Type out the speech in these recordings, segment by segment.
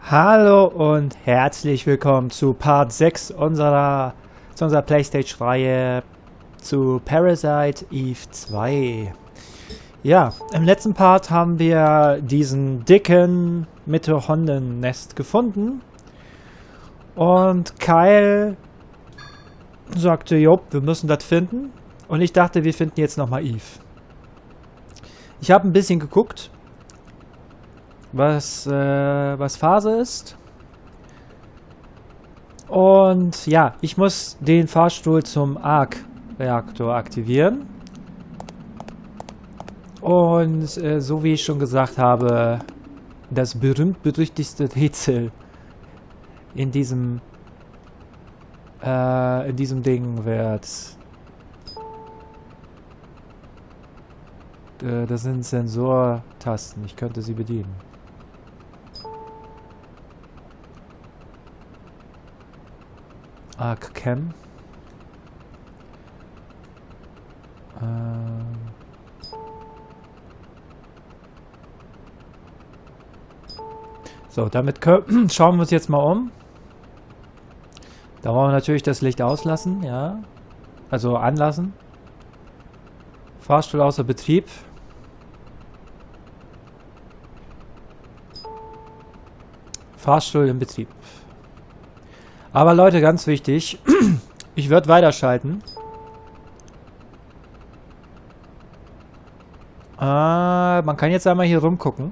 Hallo und herzlich willkommen zu Part 6 unserer Playstation-Reihe zu Parasite Eve 2. Ja, im letzten Part haben wir diesen dicken Mitochondriennest gefunden und Kyle sagte, jo, wir müssen das finden, und ich dachte, wir finden jetzt nochmal Eve. Ich habe ein bisschen geguckt, was Phase ist. Und ja, ich muss den Fahrstuhl zum Arc-Reaktor aktivieren. Und so wie ich schon gesagt habe, das berühmt-berüchtigste Rätsel in diesem Ding wird... das sind Sensortasten. Ich könnte sie bedienen. Arc-Cam. So, damit schauen wir uns jetzt mal um. Da wollen wir natürlich das Licht auslassen, ja. Also anlassen. Fahrstuhl außer Betrieb. Fahrstuhl im Betrieb. Aber Leute, ganz wichtig, ich werde weiterschalten. Man kann jetzt einmal hier rumgucken.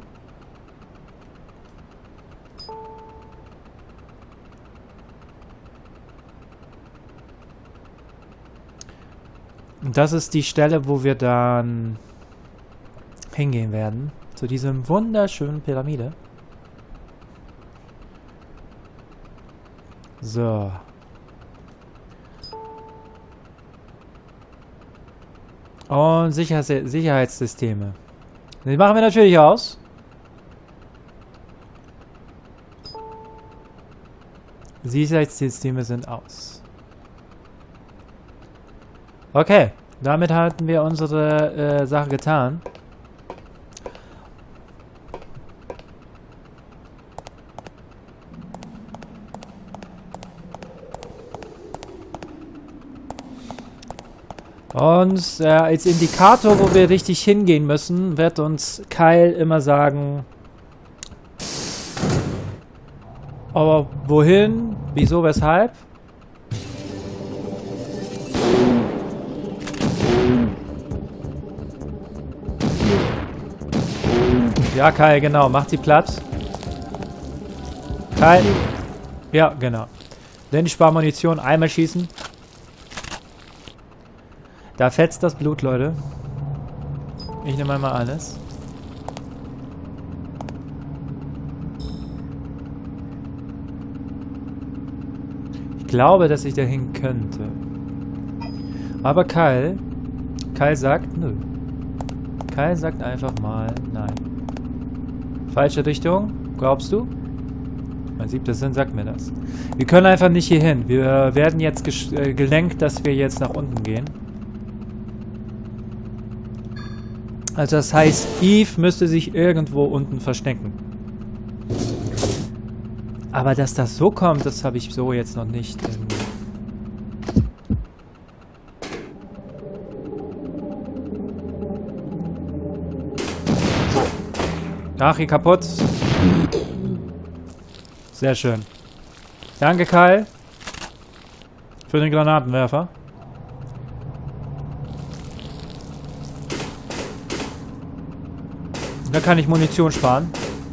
Und das ist die Stelle, wo wir dann hingehen werden. Zu diesem wunderschönen Pyramide. So. Und Sicherheitssysteme. Die machen wir natürlich aus. Sicherheitssysteme sind aus. Okay, damit hatten wir unsere Sache getan. Und als Indikator, wo wir richtig hingehen müssen, wird uns Kyle immer sagen, aber wohin, wieso, weshalb? Ja, Kyle, genau, macht sie platt. Kyle, ja, genau. Denn ich spare Munition, einmal schießen. Da fetzt das Blut, Leute. Ich nehme einmal alles. Ich glaube, dass ich dahin könnte. Aber Kyle sagt nö. Kyle sagt einfach mal nein. Falsche Richtung, glaubst du? Mein siebter Sinn sagt mir das. Wir können einfach nicht hier hin. Wir werden jetzt gelenkt, dass wir jetzt nach unten gehen. Also das heißt, Eve müsste sich irgendwo unten verstecken. Aber dass das so kommt, das habe ich so jetzt noch nicht. Ach, hier kaputt. Sehr schön. Danke, Kyle. Für den Granatenwerfer. Da kann ich Munition sparen.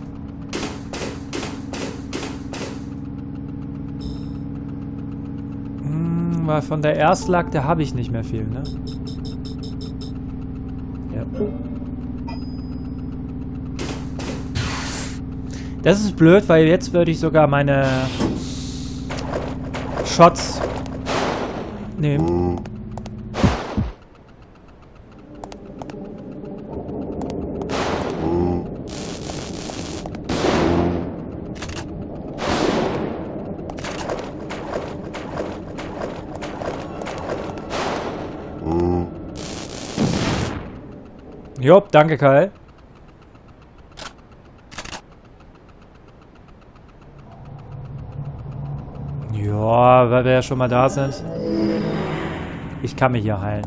Weil von der Erstlag, da habe ich nicht mehr viel, ne? Ja. Das ist blöd, weil jetzt würde ich sogar meine Shots nehmen. Jopp, danke Kyle. Ja, weil wir ja schon mal da sind. Ich kann mich hier heilen.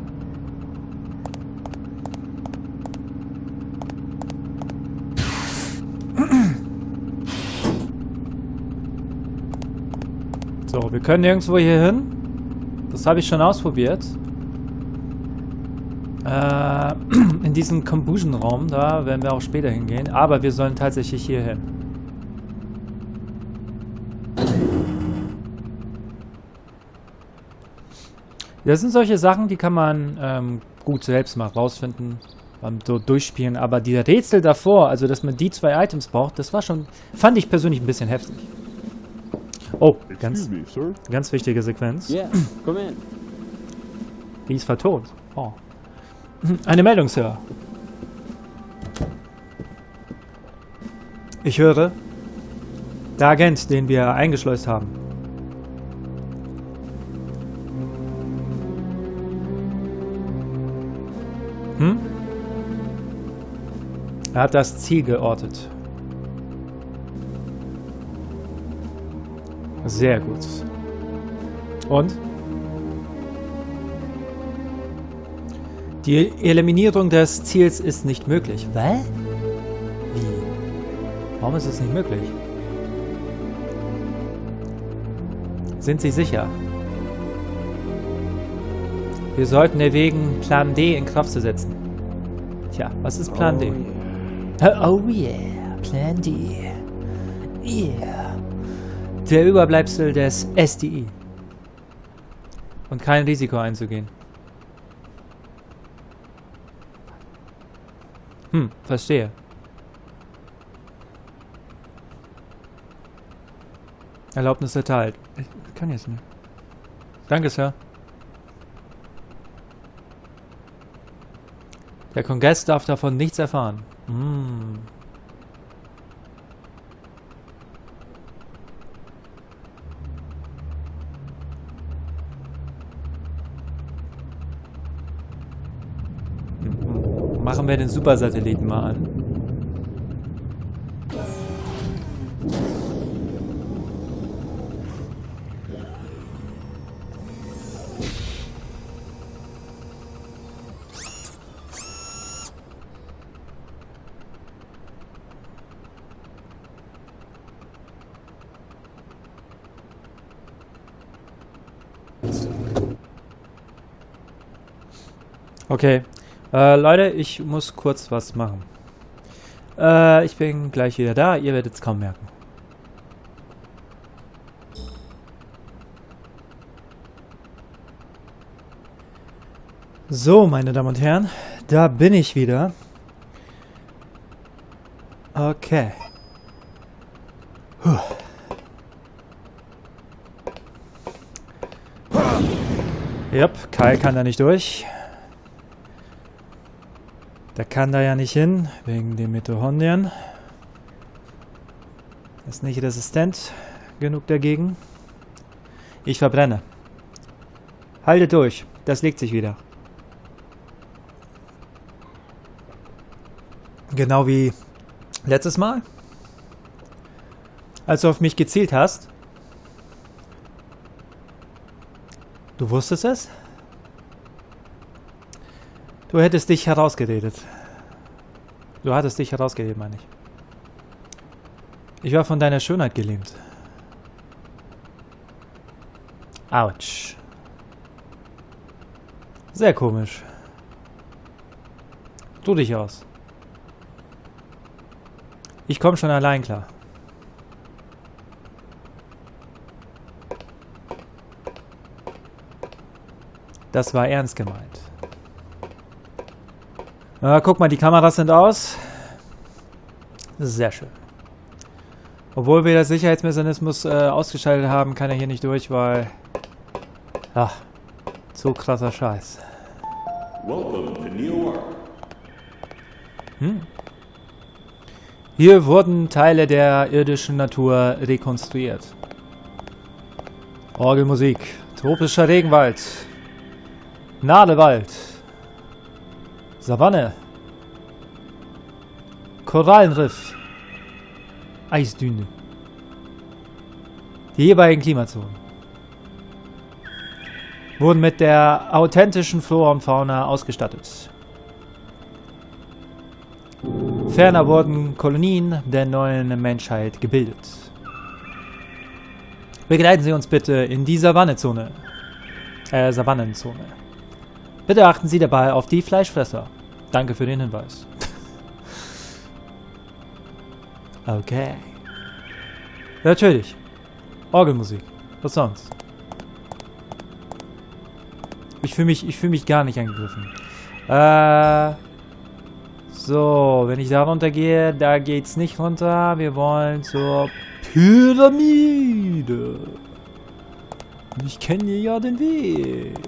So, wir können nirgendwo hier hin. Das habe ich schon ausprobiert. In diesem Combustion-Raum, da werden wir auch später hingehen. Aber wir sollen tatsächlich hier hin. Das sind solche Sachen, die kann man gut selbst mal rausfinden, so durchspielen. Aber die Rätsel davor, also dass man die 2 Items braucht, das war schon, fand ich persönlich ein bisschen heftig. Oh, ganz wichtige Sequenz. Yeah, come in. Die ist vertont. Oh. Eine Meldung, Sir. Ich höre, der Agent, den wir eingeschleust haben. Er hat das Ziel geortet. Sehr gut. Und? Die Eliminierung des Ziels ist nicht möglich. Was? Wie? Warum ist es nicht möglich? Sind Sie sicher? Wir sollten erwägen, Plan D in Kraft zu setzen. Tja, was ist Plan D? Oh yeah, Plan D. Yeah. Der Überbleibsel des SDI. Und kein Risiko einzugehen. Verstehe. Erlaubnis erteilt. Ich kann jetzt nicht. Danke, Sir. Der Kongress darf davon nichts erfahren. Machen wir den Supersatelliten mal an. Okay. Leute, ich muss kurz was machen. Ich bin gleich wieder da. Ihr werdet es kaum merken. So, meine Damen und Herren. Da bin ich wieder. Okay. Yep, Kai kann da nicht durch. Der kann da ja nicht hin, wegen den Mitochondrien. Ist nicht resistent genug dagegen. Ich verbrenne. Haltet durch, das legt sich wieder. Genau wie letztes Mal. Als du auf mich gezielt hast. Du wusstest es? Du hättest dich herausgeredet. Du hattest dich herausgeredet, meine ich. Ich war von deiner Schönheit gelähmt. Autsch. Sehr komisch. Tu dich aus. Ich komme schon allein klar. Das war ernst gemeint. Guck mal, die Kameras sind aus. Sehr schön. Obwohl wir den Sicherheitsmechanismus ausgeschaltet haben, kann er hier nicht durch, weil... Ach, so krasser Scheiß. Hier wurden Teile der irdischen Natur rekonstruiert. Orgelmusik, tropischer Regenwald, Nadelwald, Savanne, Korallenriff, Eisdüne. Die jeweiligen Klimazonen wurden mit der authentischen Flora und Fauna ausgestattet. Ferner wurden Kolonien der neuen Menschheit gebildet. Begleiten Sie uns bitte in die Savannenzone. Bitte achten Sie dabei auf die Fleischfresser. Danke für den Hinweis. Okay. Natürlich. Orgelmusik. Was sonst? Ich fühle mich gar nicht angegriffen. So, wenn ich da runter gehe, da geht's nicht runter. Wir wollen zur Pyramide. Ich kenne ja den Weg.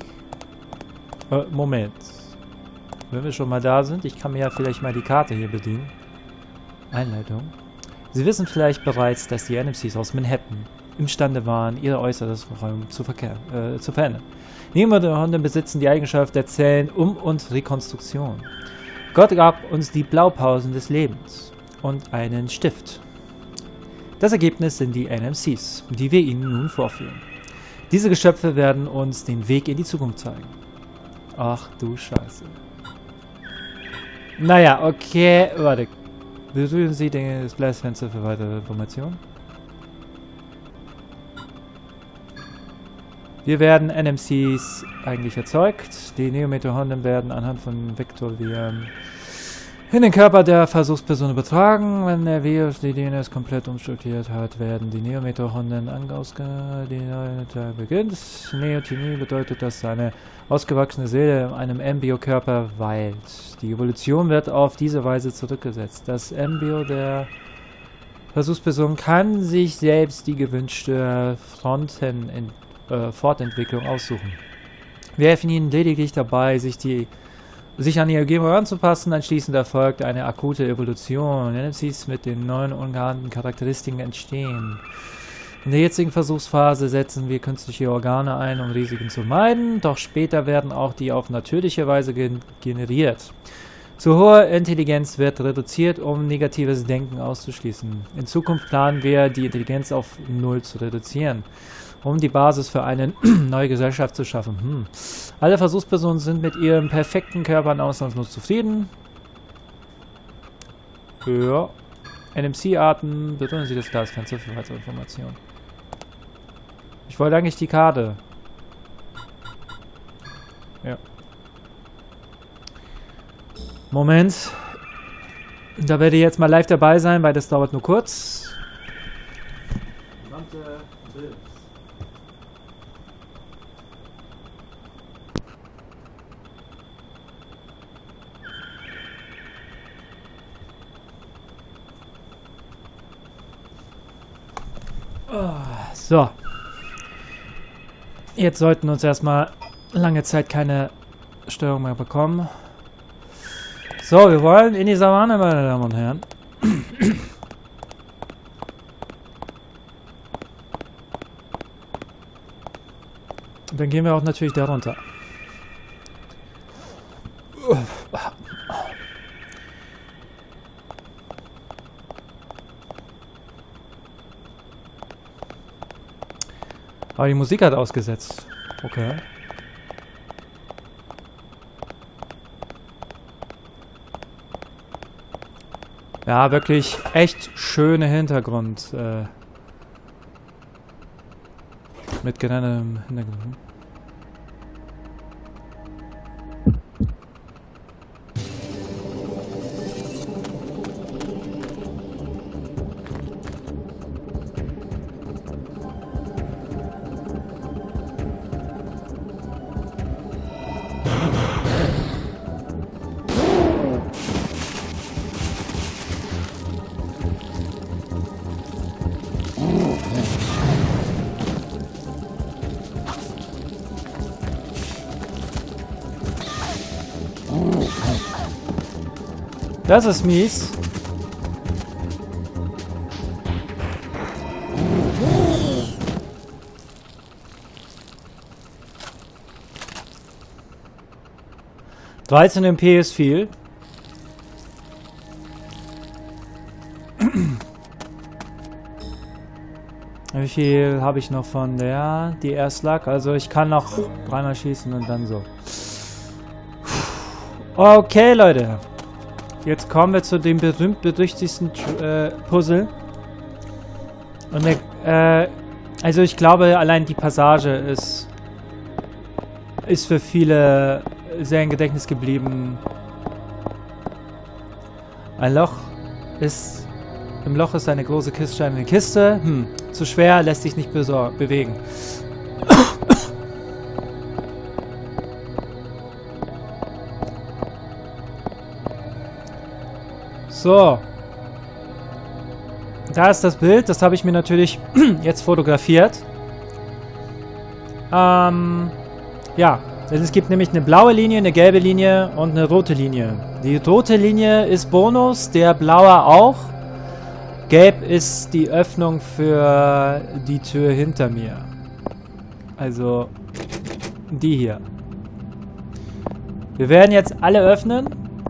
Moment. Wenn wir schon mal da sind, ich kann mir ja vielleicht mal die Karte hier bedienen. Einleitung. Sie wissen vielleicht bereits, dass die NMCs aus Manhattan imstande waren, ihr äußeres Räumen zu verändern. Neometer-Hunde besitzen die Eigenschaft der Zellen und Rekonstruktion. Gott gab uns die Blaupausen des Lebens und einen Stift. Das Ergebnis sind die NMCs, die wir Ihnen nun vorführen. Diese Geschöpfe werden uns den Weg in die Zukunft zeigen. Ach du Scheiße. Naja, okay, warte. Berühren Sie das Glasfenster für weitere Informationen. Wir werden NMCs eigentlich erzeugt. Die Neometer-Honden werden anhand von Vektorviren in den Körper der Versuchsperson übertragen. Wenn der Virus die DNS komplett umstrukturiert hat, werden die Neometer-Honden die neue Teil beginnt. Neotinie bedeutet, dass eine ausgewachsene Seele in einem Embryo-Körper weilt. Die Evolution wird auf diese Weise zurückgesetzt. Das Embryo der Versuchsperson kann sich selbst die gewünschte Fortentwicklung aussuchen. Wir helfen ihnen lediglich dabei, sich an die Umgebung anzupassen. Anschließend erfolgt eine akute Evolution. NMCs mit den neuen ungeahnten Charakteristiken entstehen. In der jetzigen Versuchsphase setzen wir künstliche Organe ein, um Risiken zu meiden, doch später werden auch die auf natürliche Weise generiert. Zu hohe Intelligenz wird reduziert, um negatives Denken auszuschließen. In Zukunft planen wir, die Intelligenz auf 0 zu reduzieren, um die Basis für eine neue Gesellschaft zu schaffen. Alle Versuchspersonen sind mit ihren perfekten Körpern ausnahmslos zufrieden. Ja. NMC-Arten, berühren Sie das Glasfenster für weitere Informationen. Ich wollte eigentlich die Karte. Ja. Moment. Da werde ich jetzt mal live dabei sein, weil das dauert nur kurz. So. Jetzt sollten uns erstmal lange Zeit keine Störung mehr bekommen. So, wir wollen in die Savanne, meine Damen und Herren. Und dann gehen wir auch natürlich da runter. Aber die Musik hat ausgesetzt. Okay. Ja, wirklich echt schöne Hintergrund. Mit gerendem Hintergrund. Das ist mies. MP ist viel. Wie viel habe ich noch von der? Die Erstlag. Also ich kann noch 3-mal schießen und dann so. Okay, Leute. Jetzt kommen wir zu dem berühmt-berüchtigsten Puzzle. Und also ich glaube, allein die Passage ist für viele sehr im Gedächtnis geblieben. Im Loch ist eine große eine Kiste. Zu schwer, lässt sich nicht bewegen. So. Da ist das Bild. Das habe ich mir natürlich jetzt fotografiert. Ja. Es gibt nämlich eine blaue Linie, eine gelbe Linie und eine rote Linie. Die rote Linie ist Bonus, der blaue auch. Gelb ist die Öffnung für die Tür hinter mir. Also die hier. Wir werden jetzt alle öffnen.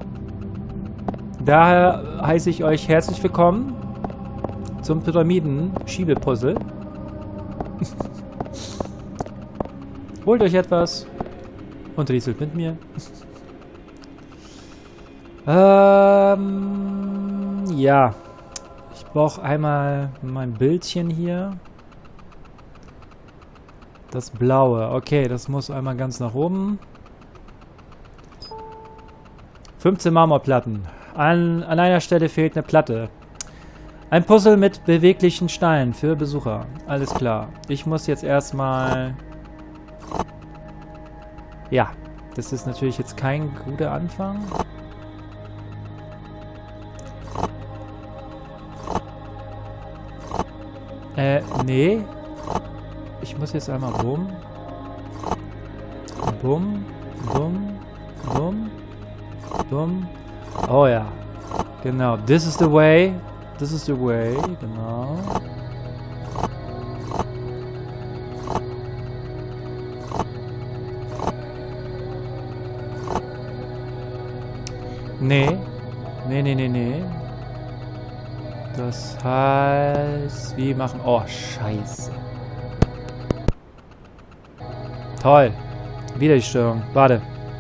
Daher heiße ich euch herzlich willkommen zum Pyramiden-Schiebepuzzle. Holt euch etwas und rieselt mit mir. Ja. Ich brauche einmal mein Bildchen hier. Das blaue. Okay, das muss einmal ganz nach oben. 15 Marmorplatten. An einer Stelle fehlt eine Platte. Ein Puzzle mit beweglichen Steinen für Besucher. Alles klar. Ich muss jetzt erstmal... Ja, das ist natürlich jetzt kein guter Anfang. Nee. Ich muss jetzt einmal bumm. Bumm, bumm, bumm, bumm. Oh ja. Genau. This is the way. This is the way. Genau. Nee. Nee. Das heißt, wir machen... Oh, scheiße. Toll. Wieder die Störung. Warte.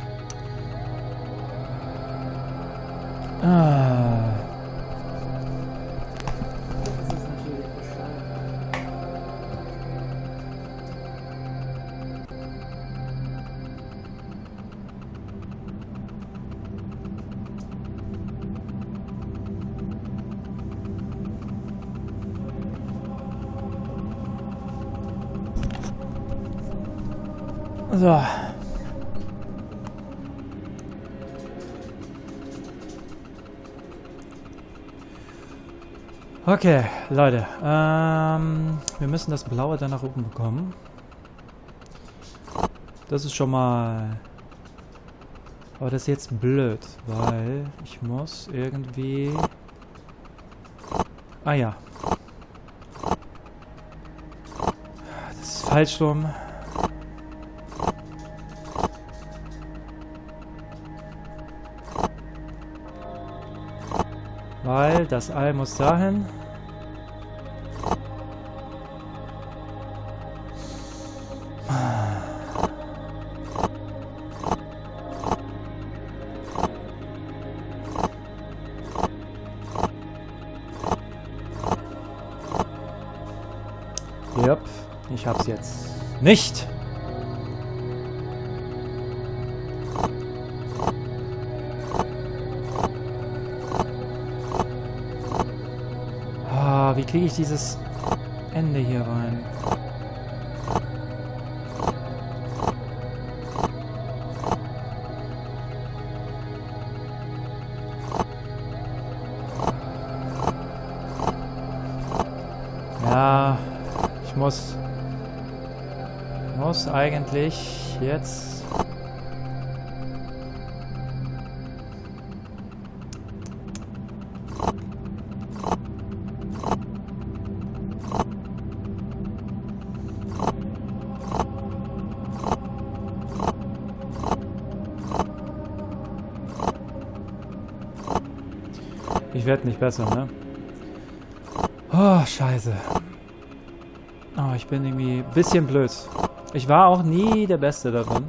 So. Okay, Leute. Wir müssen das Blaue dann nach oben bekommen. Das ist schon mal... Aber das ist jetzt blöd, weil ich muss irgendwie... Ah ja. Das ist falsch rum. Weil das Ei muss dahin. Yep, ich hab's jetzt nicht. Wie kriege ich dieses Ende hier rein? Ja, ich muss eigentlich jetzt... Ich werde nicht besser, ne? Oh, scheiße. Oh, ich bin irgendwie ein bisschen blöd. Ich war auch nie der Beste darin.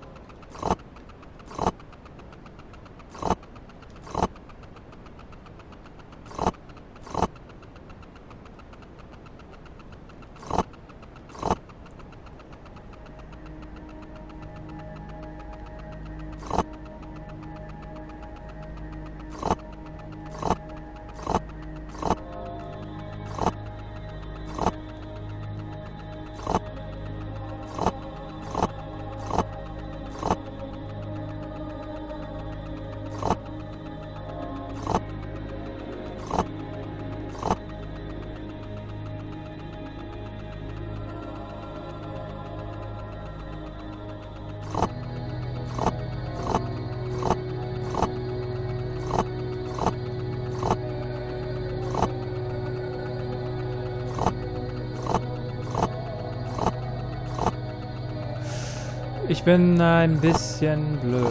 Ich bin ein bisschen blöd.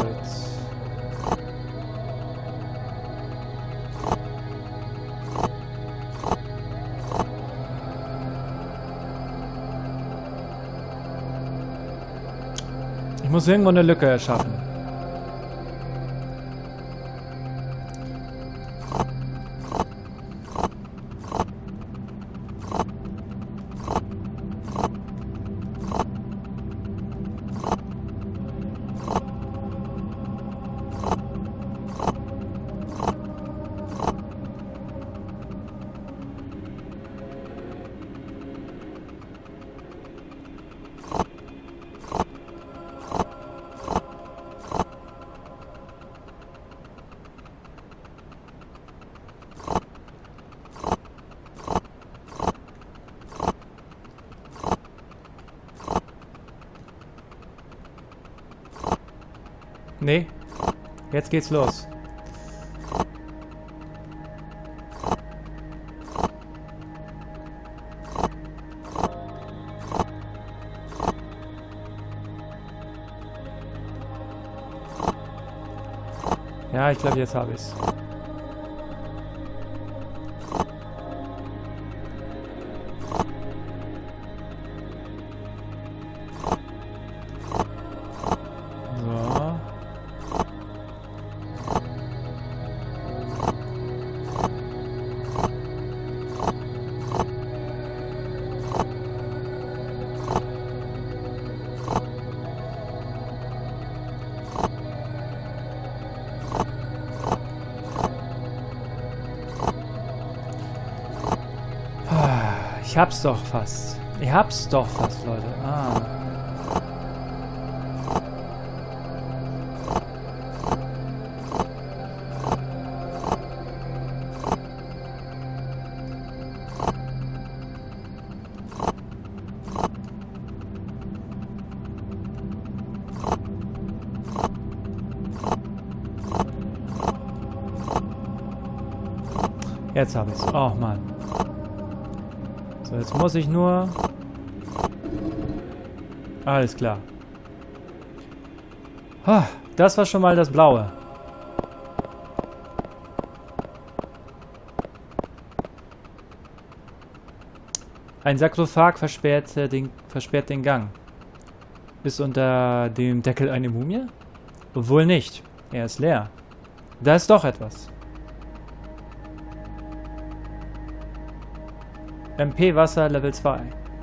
Ich muss irgendwo eine Lücke erschaffen. Nee, jetzt geht's los. Ja, ich glaube, jetzt habe ich's. So. Ich hab's doch fast. Ich hab's doch fast, Leute. Ah. Jetzt hab ich's. Oh Mann. So, jetzt muss ich nur... Alles klar. Das war schon mal das Blaue. Ein Sarkophag versperrt den Gang. Ist unter dem Deckel eine Mumie? Wohl nicht. Er ist leer. Da ist doch etwas. MP Wasser Level 2.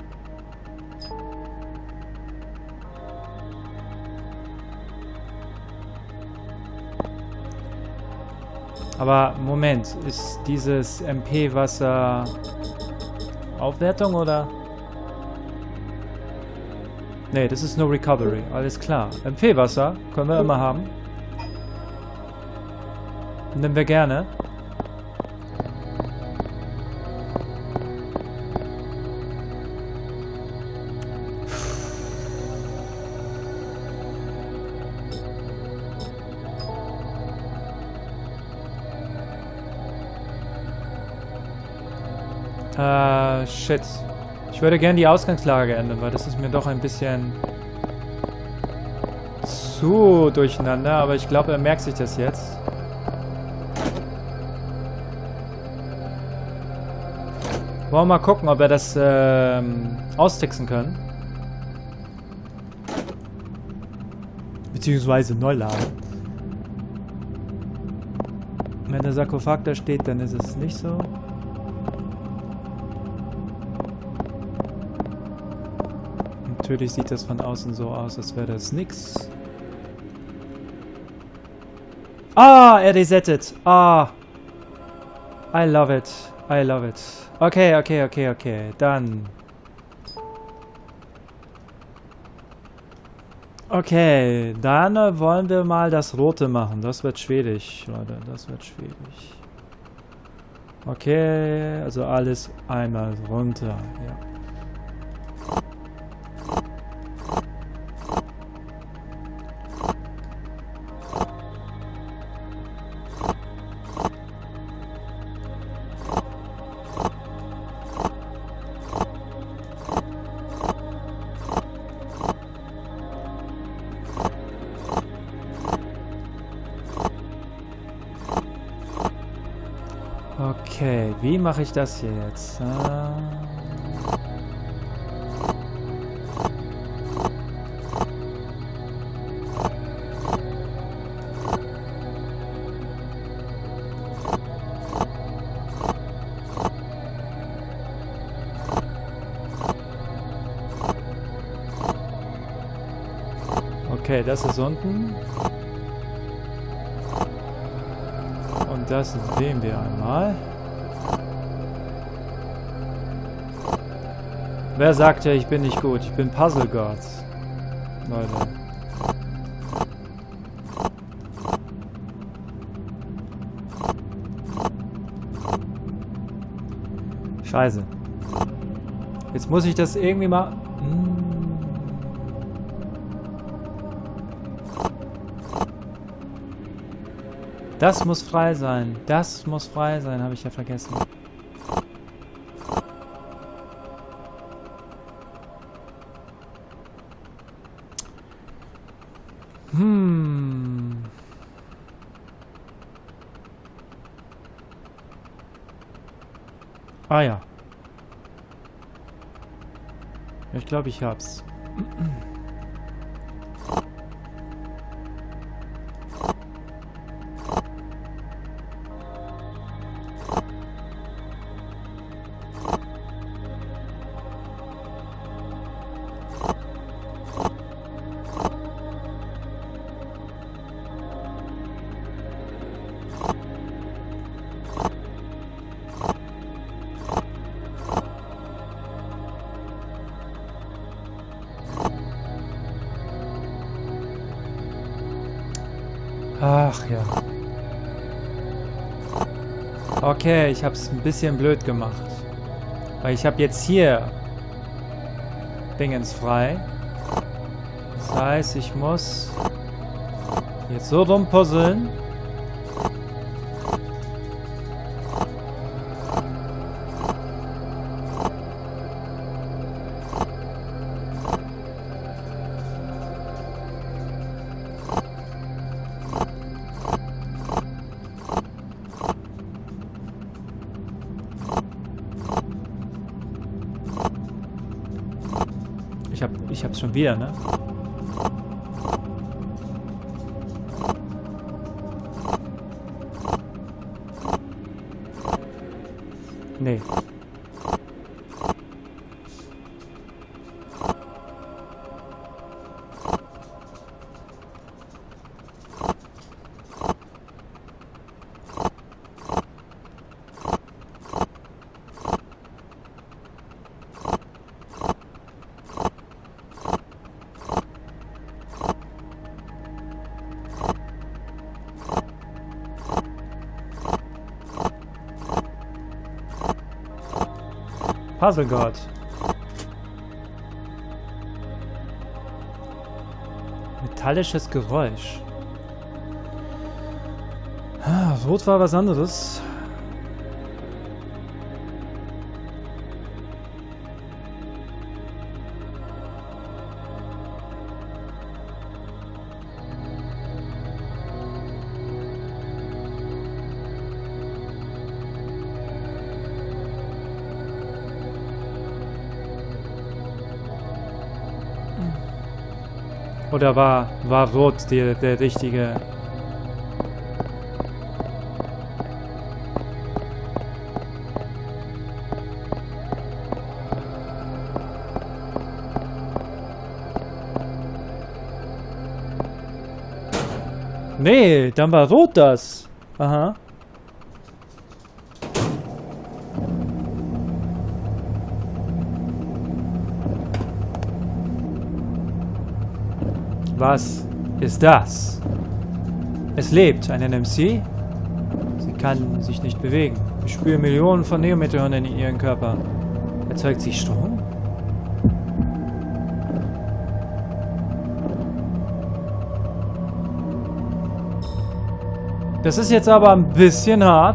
Aber Moment, ist dieses MP Wasser Aufwertung oder? Nee, das ist nur Recovery, alles klar. MP Wasser können wir immer haben. Nehmen wir gerne. Shit. Ich würde gerne die Ausgangslage ändern, weil das ist mir doch ein bisschen zu durcheinander, aber ich glaube, er merkt sich das jetzt. Wollen wir mal gucken, ob wir das austricksen können. Beziehungsweise neu laden. Wenn der Sarkophag da steht, dann ist es nicht so. Natürlich sieht das von außen so aus, als wäre das nix. Ah, er resettet. Ah. I love it. I love it. Okay, okay, okay, okay. Dann. Okay, dann wollen wir mal das Rote machen. Das wird schwierig, Leute. Das wird schwierig. Okay, also alles einmal runter. Ja. Okay, wie mache ich das hier jetzt? Okay, das ist unten. Und das sehen wir einmal. Wer sagt ja, ich bin nicht gut? Ich bin Puzzle God. Leute. Scheiße. Jetzt muss ich das irgendwie mal... Das muss frei sein. Das muss frei sein, habe ich ja vergessen. Ah ja. Ich glaube, ich hab's. Ach ja. Okay, ich habe es ein bisschen blöd gemacht. Weil ich habe jetzt hier Dingens frei. Das heißt, ich muss jetzt so rumpuzzeln. Ich hab's schon wieder, ne? Nee. Puzzle God. Metallisches Geräusch. Ah, Rot war was anderes. Oder war rot der richtige? Nee, dann war rot das. Aha. Was ist das? Es lebt, ein NMC. Sie kann sich nicht bewegen. Ich spüre Millionen von Neometeonen in ihrem Körper. Erzeugt sie Strom? Das ist jetzt aber ein bisschen hart.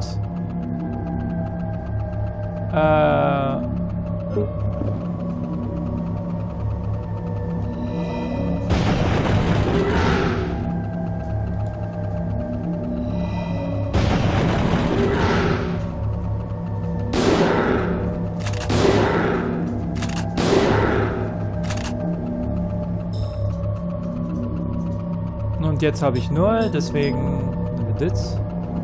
Und jetzt habe ich 0, deswegen das.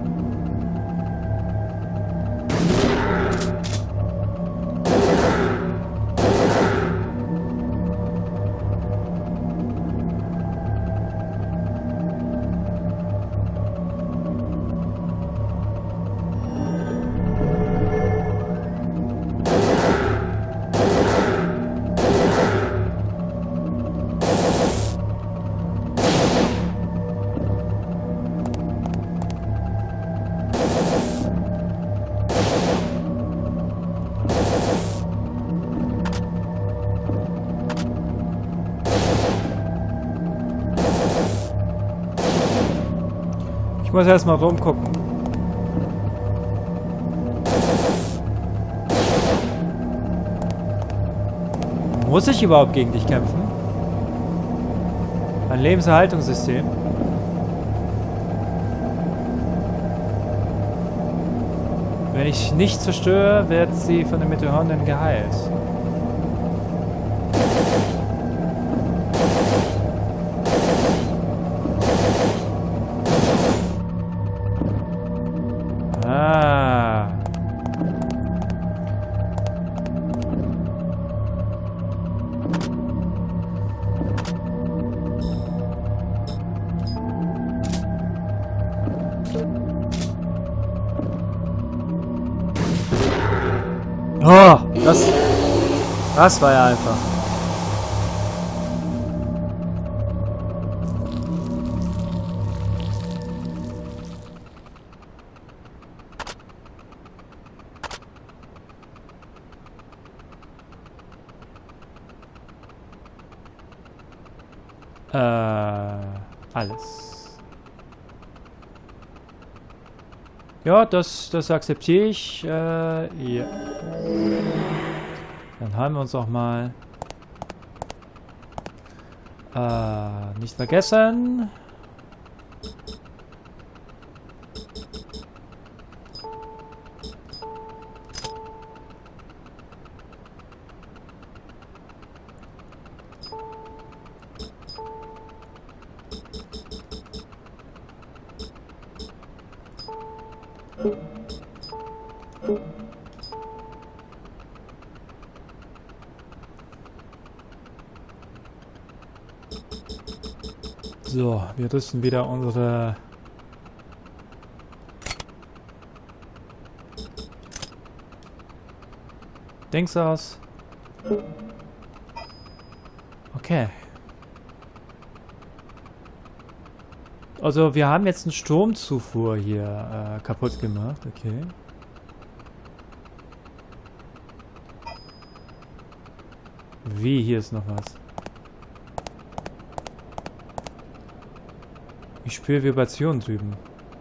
Ich muss erstmal rumgucken. Muss ich überhaupt gegen dich kämpfen? Ein Lebenserhaltungssystem. Wenn ich nicht zerstöre, wird sie von den Meteoren geheilt. Oh, das war ja einfach. Alles. Ja, das akzeptiere ich. Ja. Dann haben wir uns auch mal. Nicht vergessen. So, wir rüsten wieder unsere Dings aus. Okay. Also wir haben jetzt eine Stromzufuhr hier kaputt gemacht. Okay. Wie, hier ist noch was. Ich spüre Vibrationen drüben.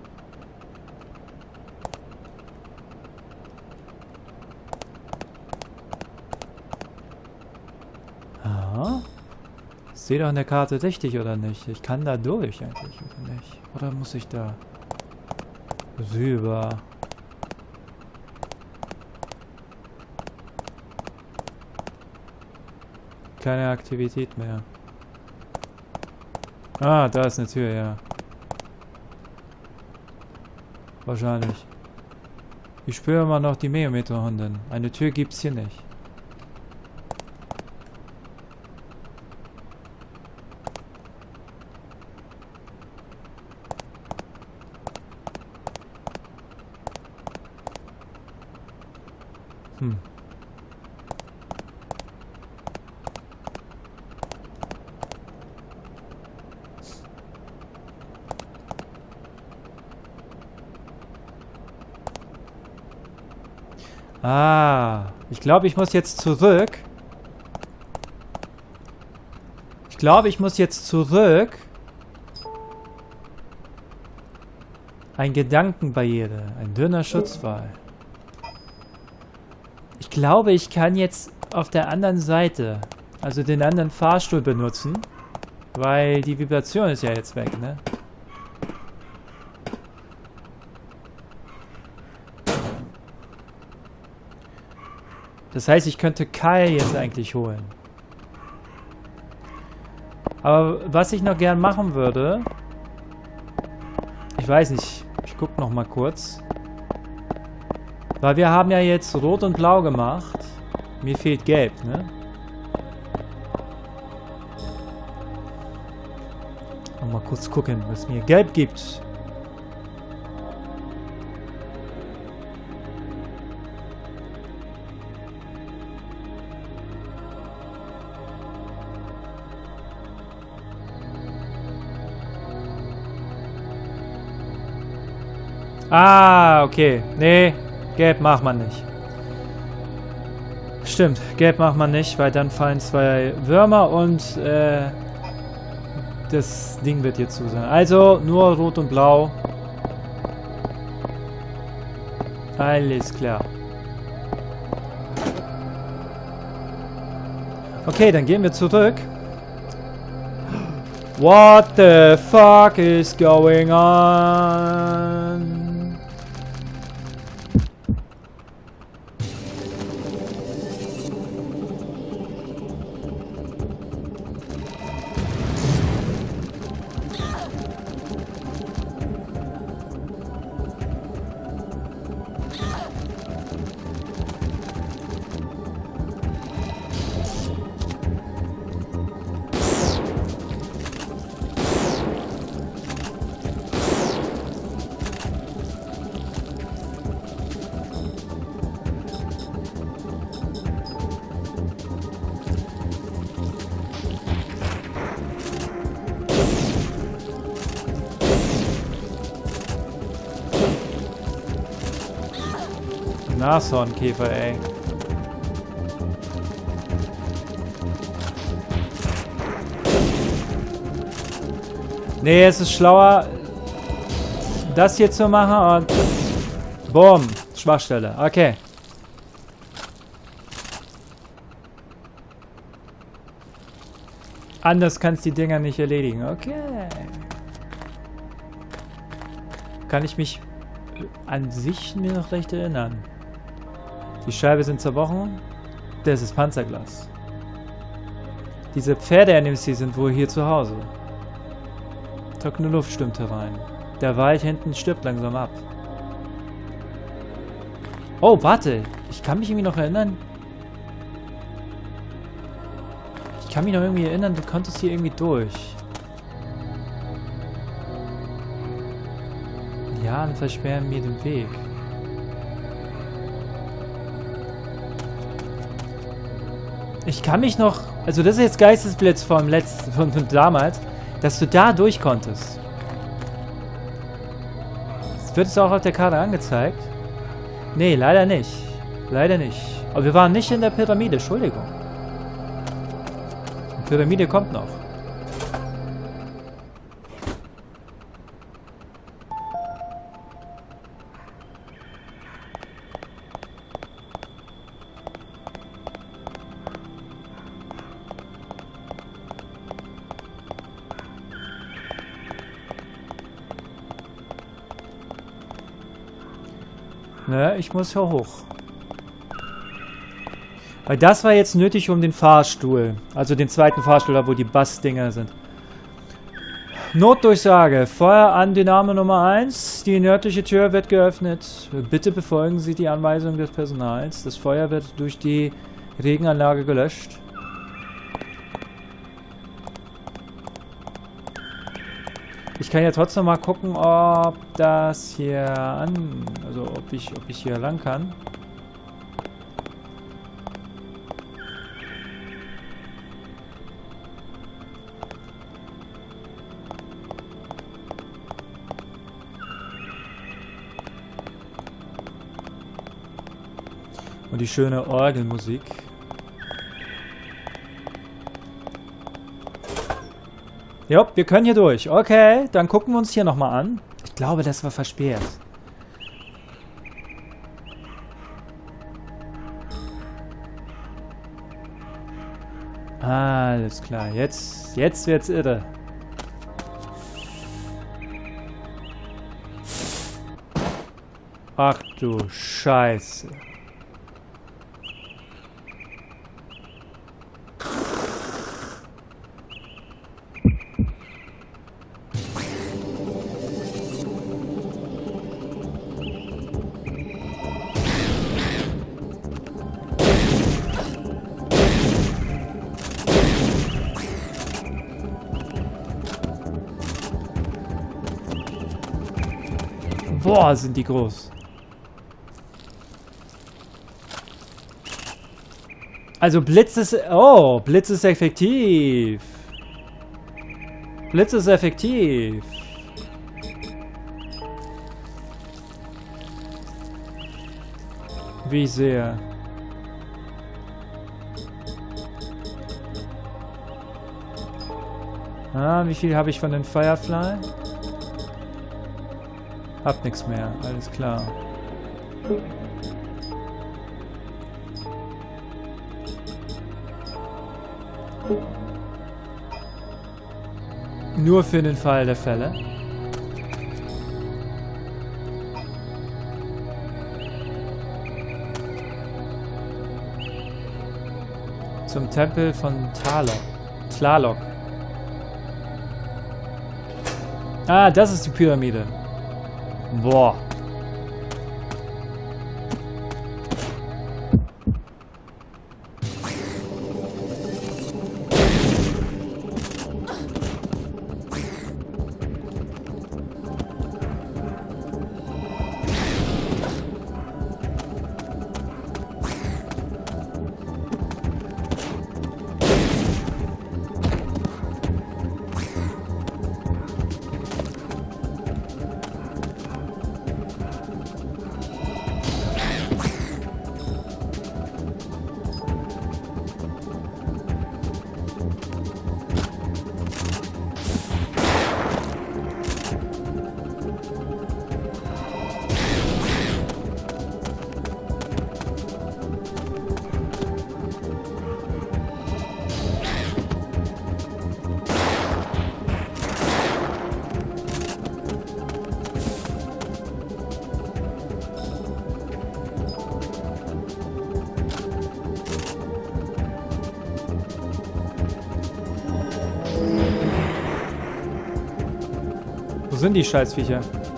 Aha. Sehe doch an der Karte richtig, oder nicht? Ich kann da durch eigentlich, oder nicht? Oder muss ich da rüber? Keine Aktivität mehr. Ah, da ist eine Tür, ja. Wahrscheinlich. Ich spüre immer noch die Meometer-Hunden. Eine Tür gibt's hier nicht. Hm. Ah, ich glaube, ich muss jetzt zurück. Ein Gedankenbarriere, ein dünner Schutzwall. Ich glaube, ich kann jetzt auf der anderen Seite, also den anderen Fahrstuhl benutzen, weil die Vibration ist ja jetzt weg, ne? Das heißt, ich könnte Kyle jetzt eigentlich holen. Aber was ich noch gern machen würde... Ich weiß nicht, ich gucke noch mal kurz. Weil wir haben ja jetzt Rot und Blau gemacht. Mir fehlt Gelb, ne? Noch mal kurz gucken, was mir Gelb gibt. Ah, okay. Nee, Gelb macht man nicht. Stimmt, Gelb macht man nicht, weil dann fallen 2 Würmer und das Ding wird hier zu sein. Also nur Rot und Blau. Alles klar. Okay, dann gehen wir zurück. What the fuck is going on? Nashornkäfer, ey. Nee, es ist schlauer, das hier zu machen und... Boom, Schwachstelle. Okay. Anders kannst die Dinger nicht erledigen. Okay. Kann ich mich an sich mir noch recht erinnern. Die Scheibe sind zerbrochen. Das ist Panzerglas. Diese Pferde-NMC sind wohl hier zu Hause. Trockene Luft stimmt herein. Der Wald hinten stirbt langsam ab. Oh, warte. Ich kann mich irgendwie noch erinnern. Ich kann mich noch irgendwie erinnern, du konntest hier irgendwie durch. Ja, und versperren mir den Weg. Ich kann mich noch... Also das ist jetzt Geistesblitz von damals, dass du da durch konntest. Wird es auch auf der Karte angezeigt? Nee, leider nicht. Leider nicht. Aber wir waren nicht in der Pyramide, Entschuldigung. Die Pyramide kommt noch. Ne, ich muss hier hoch. Weil das war jetzt nötig um den Fahrstuhl. Also den zweiten Fahrstuhl, da wo die Bassdinger sind. Notdurchsage. Feuer an Dynamo Nummer 1. Die nördliche Tür wird geöffnet. Bitte befolgen Sie die Anweisung des Personals. Das Feuer wird durch die Regenanlage gelöscht. Ich kann ja trotzdem mal gucken, ob das hier also ob ich hier lang kann. Und die schöne Orgelmusik. Jo, wir können hier durch. Okay, dann gucken wir uns hier nochmal an. Ich glaube, das war versperrt. Alles klar, jetzt wird's irre. Ach du Scheiße. Boah, sind die groß. Also Blitz ist... Oh, Blitz ist effektiv. Blitz ist effektiv. Wie ich sehe. Ah, wie viel habe ich von den Firefly? Hab nichts mehr, alles klar. Nur für den Fall der Fälle. Zum Tempel von Tlaloc. Ah, das ist die Pyramide. Boah. Wo sind die Scheißviecher?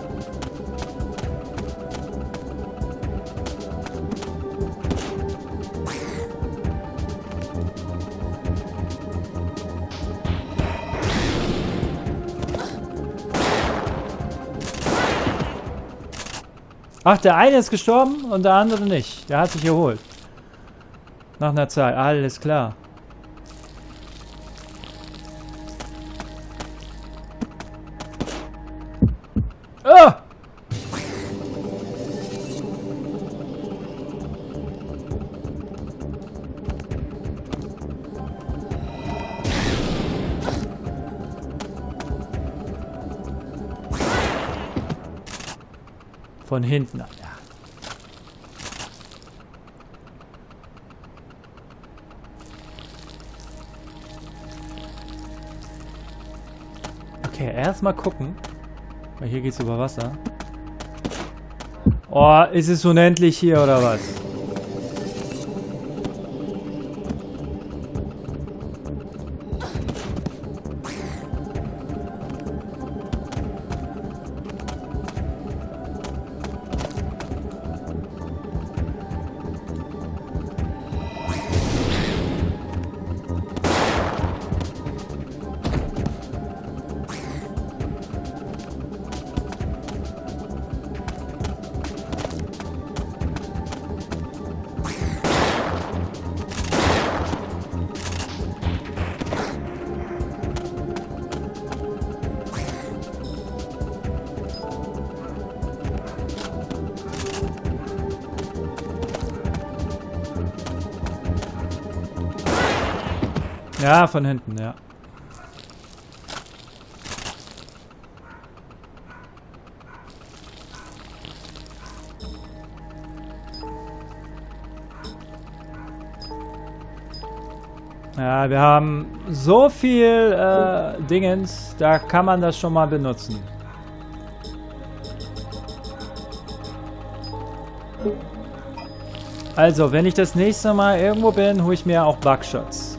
Ach, der eine ist gestorben und der andere nicht. Der hat sich erholt. Nach einer Zeit. Alles klar. Ah! Von hinten an, ja. Okay, erstmal gucken. Weil hier geht's über Wasser. Oh, ist es unendlich hier oder was? Ja, von hinten, ja. Ja, wir haben so viel Dingens, da kann man das schon mal benutzen. Also, wenn ich das nächste Mal irgendwo bin, hole ich mir auch Bugshots.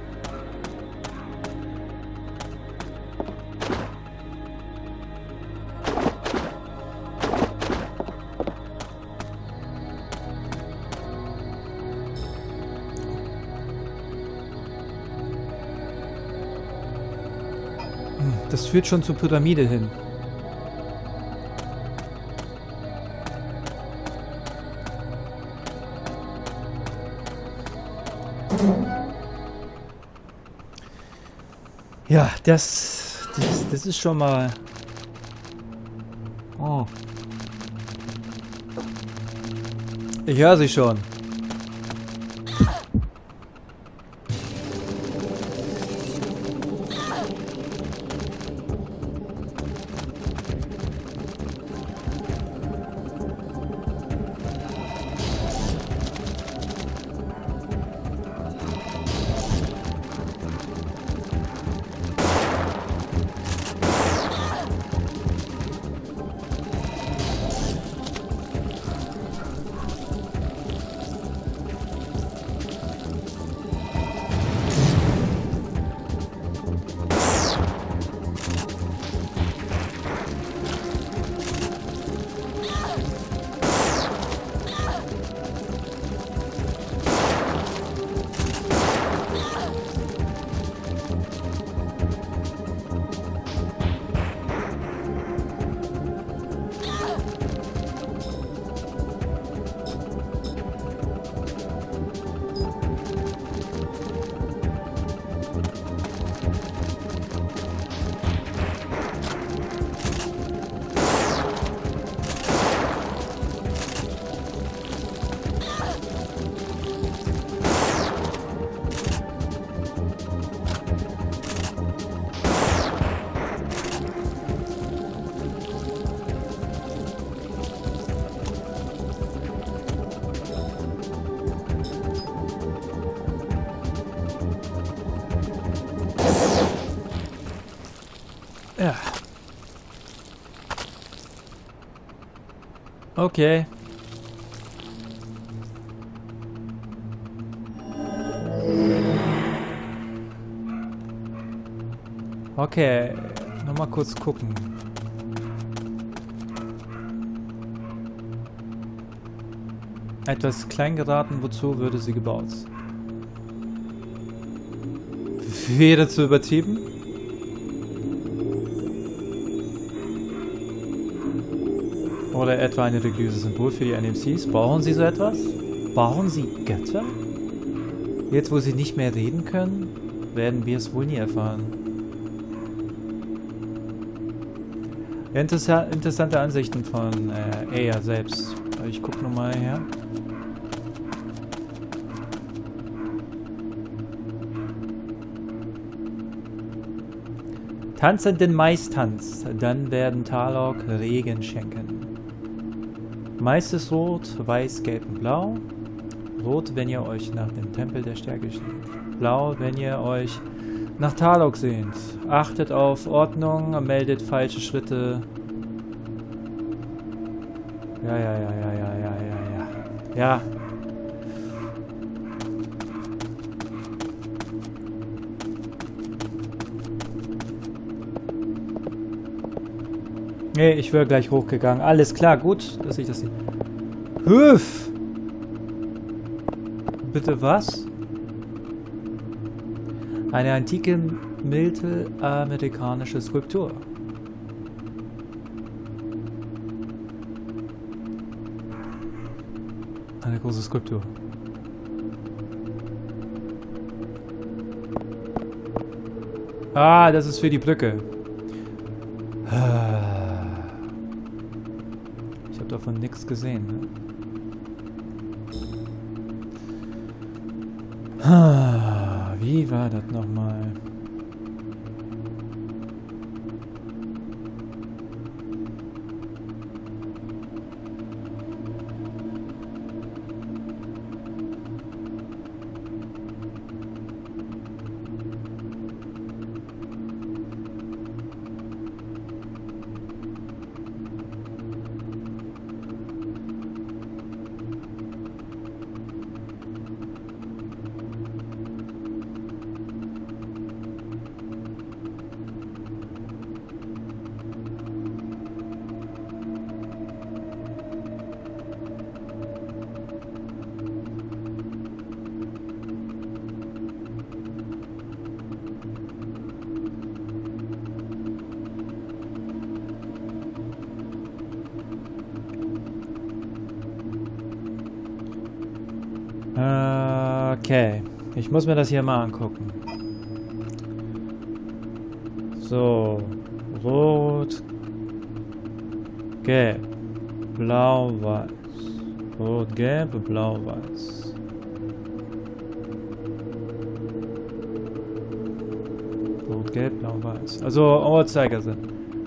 Das führt schon zur Pyramide hin. Ja, das ist schon mal... Oh. Ich höre sie schon. Ja. Okay. Okay. Nochmal kurz gucken. Etwas klein geraten, wozu würde sie gebaut? Wäre zu übertrieben? Oder etwa ein religiöses Symbol für die NMCs? Brauchen sie so etwas? Brauchen sie Götter? Jetzt, wo sie nicht mehr reden können, werden wir es wohl nie erfahren. Interessante Ansichten von Aya selbst. Ich gucke nochmal her. Tanzenden Maistanz, dann werden Talok Regen schenken. Mais ist rot, weiß, gelb und blau. Rot, wenn ihr euch nach dem Tempel der Stärke sehnt. Blau, wenn ihr euch nach Talok sehnt. Achtet auf Ordnung, meldet falsche Schritte. Ja. Nee, ich wäre gleich hochgegangen. Alles klar, gut, dass ich das nicht... Hüff! Bitte was? Eine antike mittelamerikanische Skulptur. Eine große Skulptur. Ah, das ist für die Brücke. Ich habe davon nichts gesehen, ne? Wie war das nochmal? Okay, ich muss mir das hier mal angucken. So, rot, gelb, blau, weiß. Rot, gelb, blau, weiß. Rot, gelb, blau, weiß. Also Uhrzeigersinn.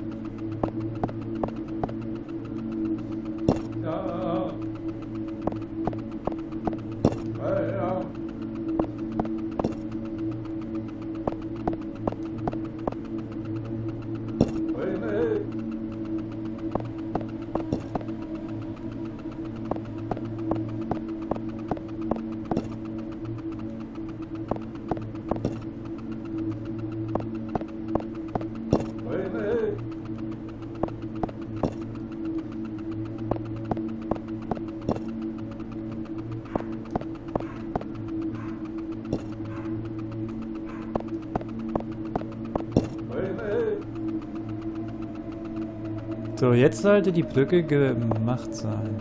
So, jetzt sollte die Brücke gemacht sein.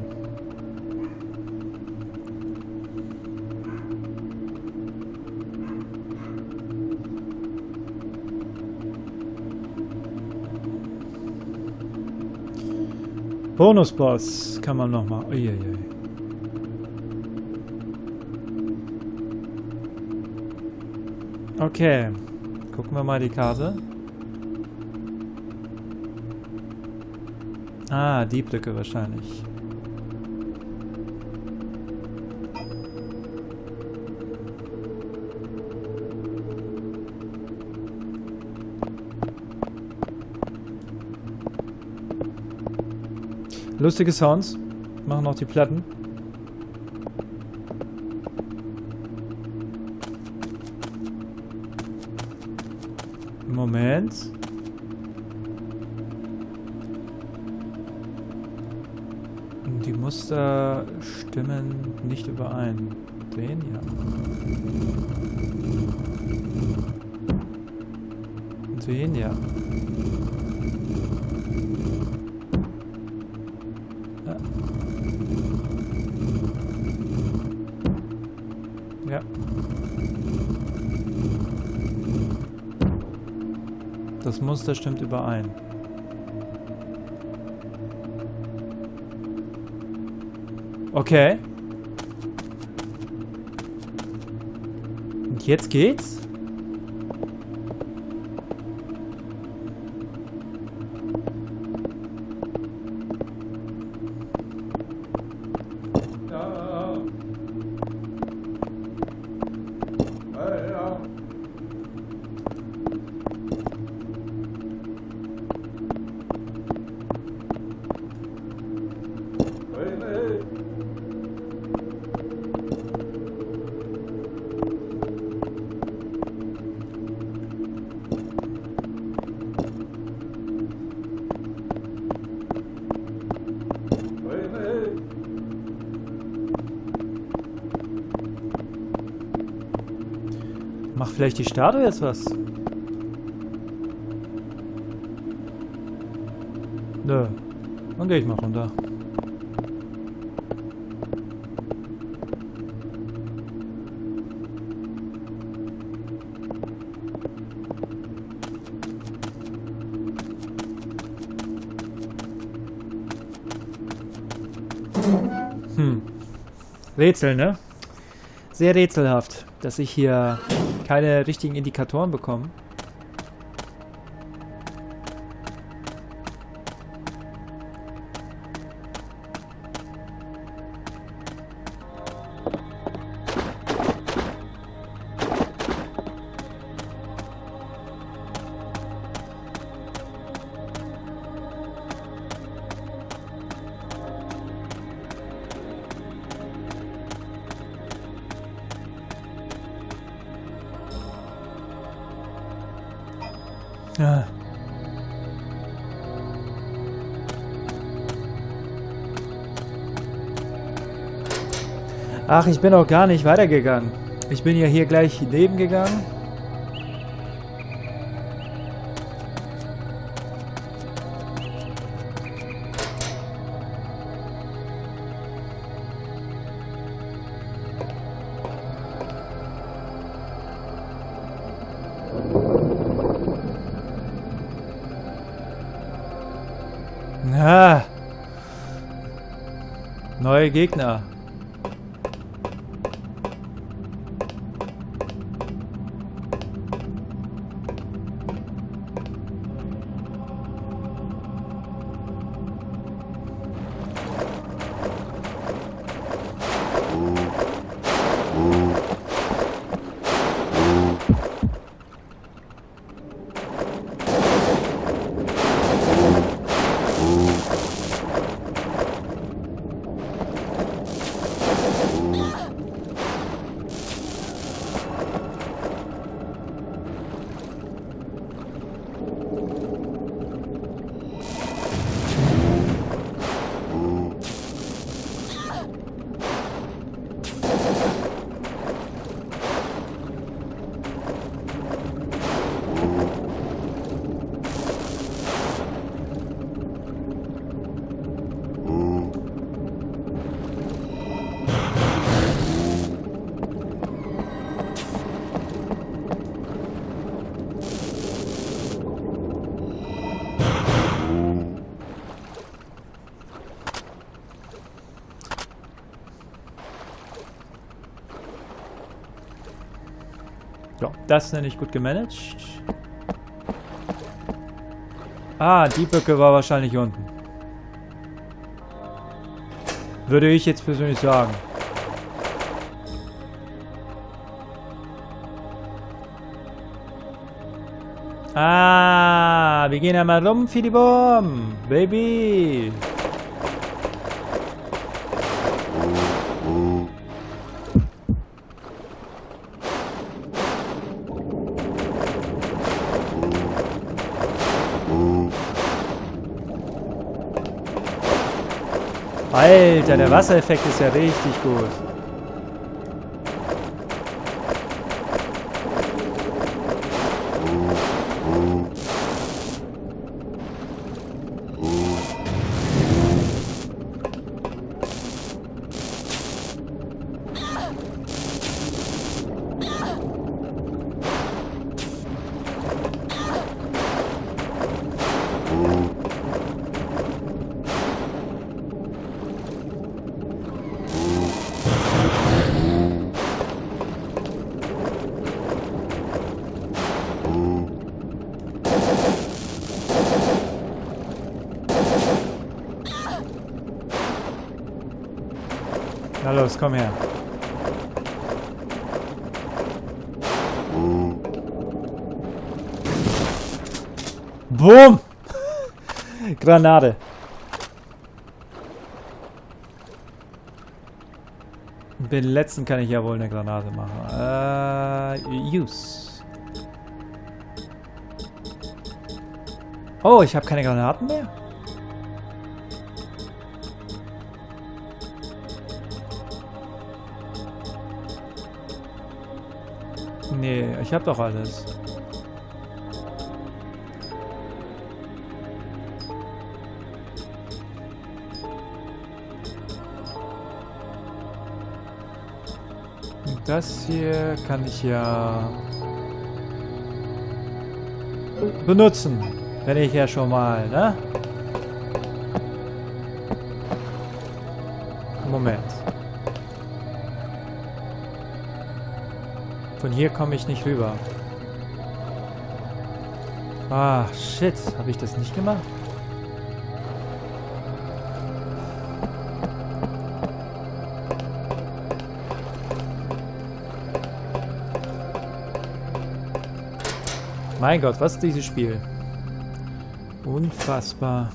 Bonusboss kann man nochmal. Uiuiui. Okay, gucken wir mal die Karte. Ah, die Brücke wahrscheinlich. Lustige Sounds. Machen auch die Platten. Moment. Die Muster stimmen nicht überein. Den ja. Den ja. Ja. Das Muster stimmt überein. Okay. Und jetzt geht's? Macht vielleicht die Statue jetzt was? Nö. Dann gehe ich mal runter. Rätsel, ne? Sehr rätselhaft, dass ich hier keine richtigen Indikatoren bekommen. Ja. Ach, ich bin auch gar nicht weitergegangen. Ich bin ja hier gleich nebengegangen. Ah. Neue Gegner. Ja, das nenne ich gut gemanagt. Ah, die Brücke war wahrscheinlich unten. Würde ich jetzt persönlich sagen. Ah, wir gehen einmal rum, Filibom, Baby. Alter, der Wassereffekt ist ja richtig gut. Na los, komm her. Boom! Granate. Den letzten kann ich ja wohl eine Granate machen. Use. Oh, ich habe keine Granaten mehr? Nee, ich habe doch alles. Das hier kann ich ja benutzen, wenn ich ja schon mal, ne? Moment. Von hier komme ich nicht rüber. Ah, shit. Habe ich das nicht gemacht? Mein Gott, was ist dieses Spiel? Unfassbar.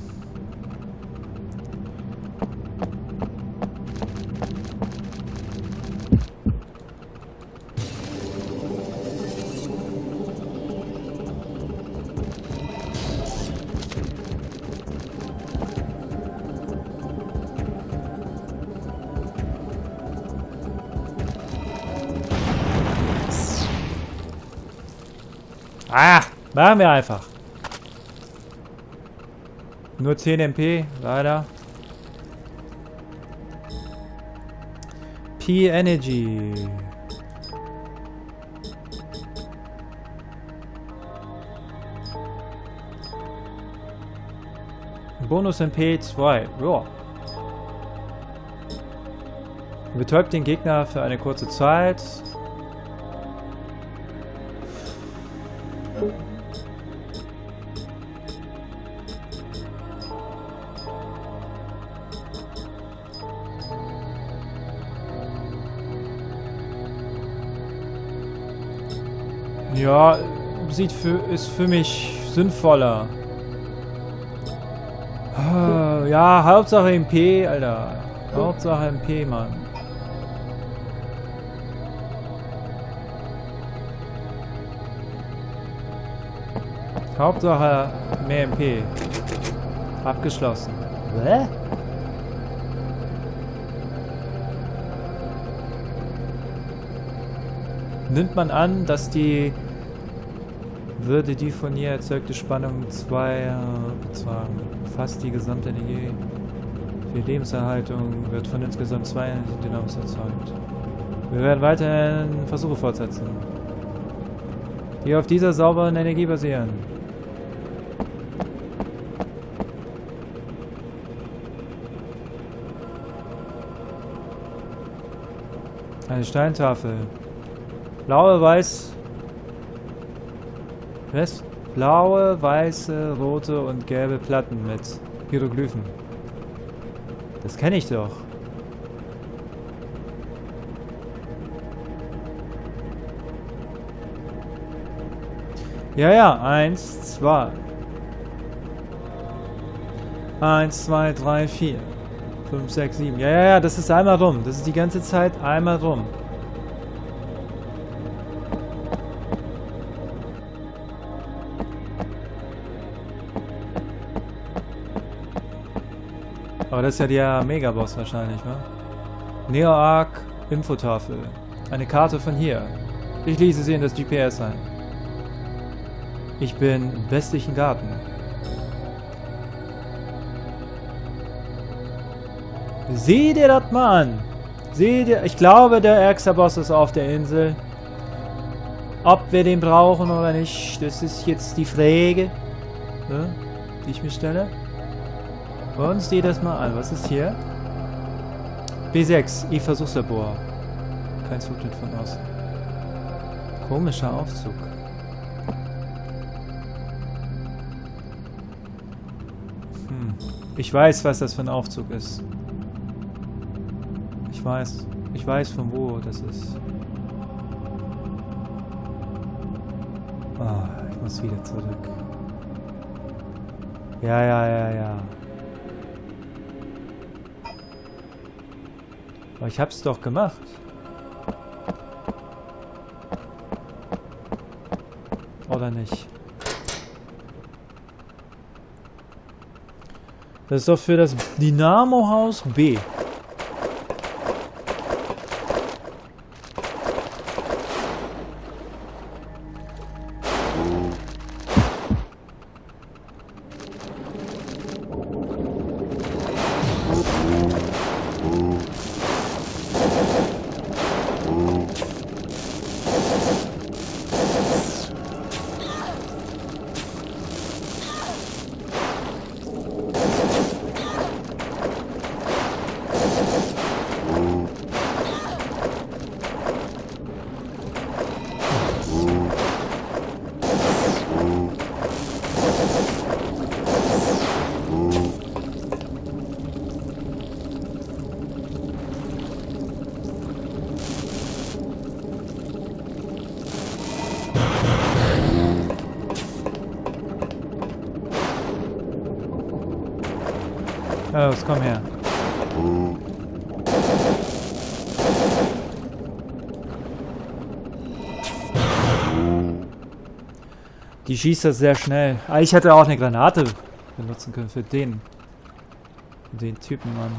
Ah, machen wir einfach. Nur 10 MP, leider. P-Energy. Bonus MP 2. Ja. Betäubt den Gegner für eine kurze Zeit. Ja, ist für mich sinnvoller. Ja, Hauptsache MP, Alter. Hauptsache MP, Mann. Hauptsache mehr MP. Abgeschlossen. Hä? Nimmt man an, dass würde die von ihr erzeugte Spannung fast die gesamte Energie für Lebenserhaltung wird von insgesamt 2 Dynamos erzeugt. Wir werden weiterhin Versuche fortsetzen, die auf dieser sauberen Energie basieren. Eine Steintafel. Blaue, weiß. Was? Blaue, weiße, rote und gelbe Platten mit Hieroglyphen. Das kenne ich doch. Ja, 1, 2. 1, 2, 3, 4. 5, 6, 7. Ja, das ist einmal rum. Das ist die ganze Zeit einmal rum. Aber das ist ja der Megaboss wahrscheinlich, ne? Neo-Arc Infotafel. Eine Karte von hier. Ich lese sie in das GPS ein. Ich bin im westlichen Garten. Sieh dir das mal an. Ich glaube, der ärgste Boss ist auf der Insel. Ob wir den brauchen oder nicht, das ist jetzt die Frage, ne, die ich mir stelle. Und sieh das mal an. Was ist hier? B6, I-Versuchslabor. Kein Zutritt von außen. Komischer Aufzug. Ich weiß, was das für ein Aufzug ist. Ich weiß von wo das ist. Ah, ich muss wieder zurück. Ja. Aber ich hab's doch gemacht. Oder nicht? Das ist doch für das Dynamo-Haus B. Los, komm her. Die schießt das sehr schnell. Ah, ich hätte auch eine Granate benutzen können für den Typen, Mann.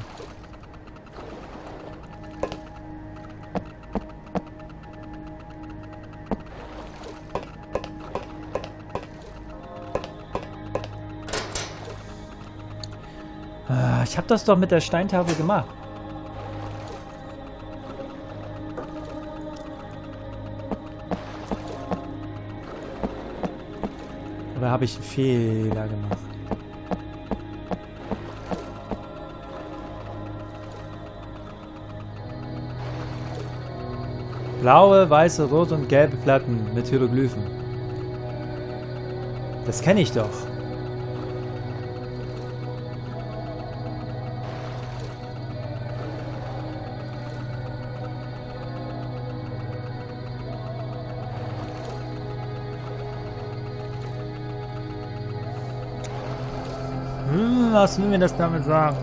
Ich habe das doch mit der Steintafel gemacht. Oder habe ich einen Fehler gemacht? Blaue, weiße, rote und gelbe Platten mit Hieroglyphen. Das kenne ich doch. Was will mir das damit sagen?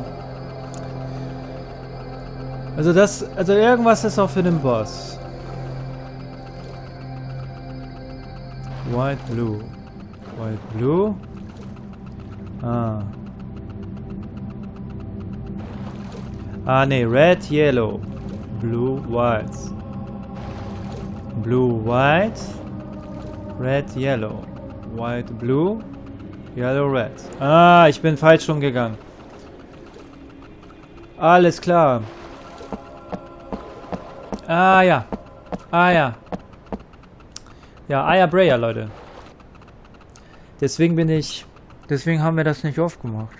Also irgendwas ist auch für den Boss. White, blue. White, blue. Ah. Ah, nee, red, yellow. Blue, white. Blue, white. Red, yellow. White, blue. Yellow, red. Ah, ich bin falsch rumgegangen. Alles klar. Ah, ja. Ah, ja. Ja, Aya Breyer, Leute. Deswegen haben wir das nicht oft gemacht.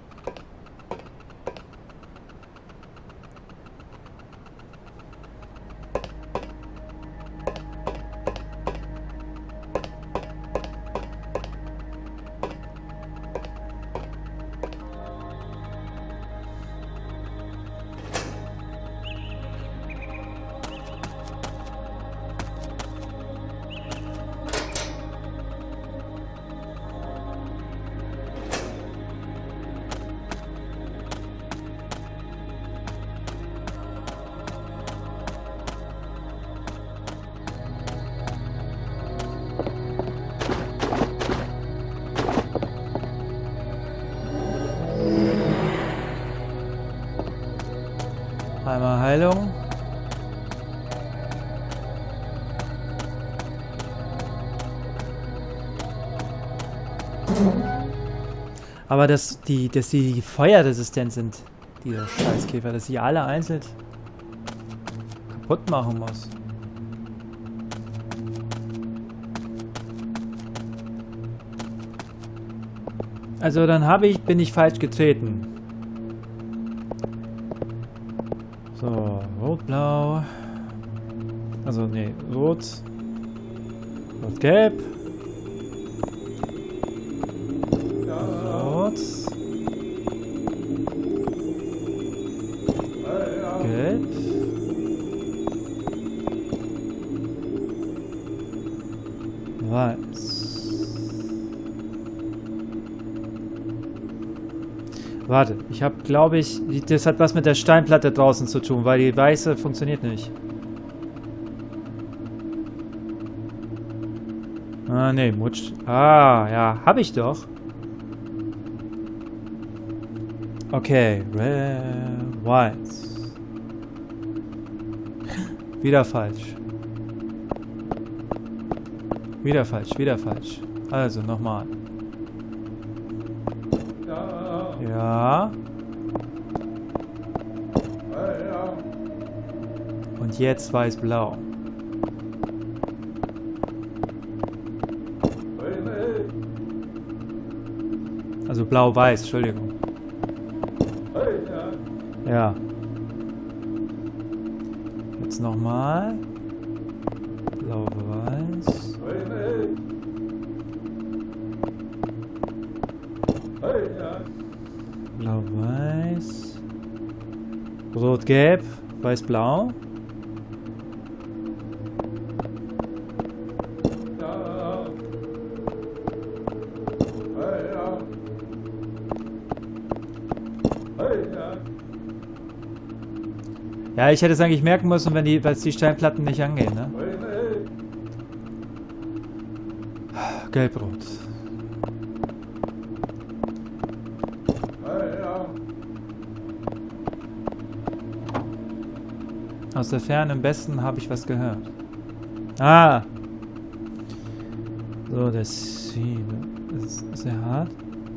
Einmal Heilung. Aber dass die feuerresistent sind, diese Scheißkäfer, dass sie alle einzeln kaputt machen muss. Also dann bin ich falsch getreten. So, rot, blau. Also, nee, rot. Rot, gelb. Rot. Gelb. Weiß. Warte, ich habe, glaube ich, das hat was mit der Steinplatte draußen zu tun, weil die weiße funktioniert nicht. Ah, nee, Mutsch. Ah, ja, habe ich doch. Okay, red, white. Wieder falsch. Wieder falsch, wieder falsch. Also, nochmal. Ja. Und jetzt weiß-blau. Also blau-weiß, Entschuldigung. Ja. Jetzt nochmal. Blau-weiß. Blau-weiß. Rot-gelb. Weiß-blau. Ja, ich hätte es eigentlich merken müssen, wenn weil die Steinplatten nicht angehen, ne? Gelbrot. Aus der Ferne im Besten habe ich was gehört. Ah! So, das ist sehr hart.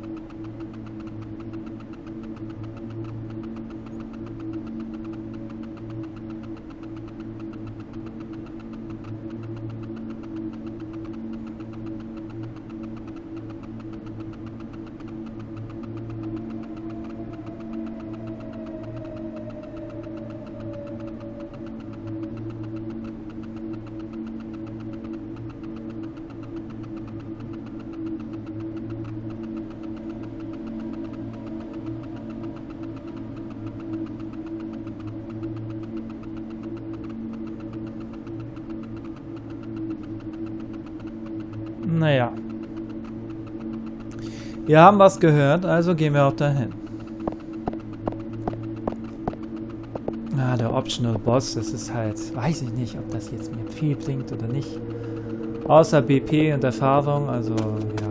Naja. Wir haben was gehört, also gehen wir auch dahin. Ah, der Optional Boss, das ist halt... Weiß ich nicht, ob das jetzt mir viel bringt oder nicht. Außer BP und Erfahrung, also ja.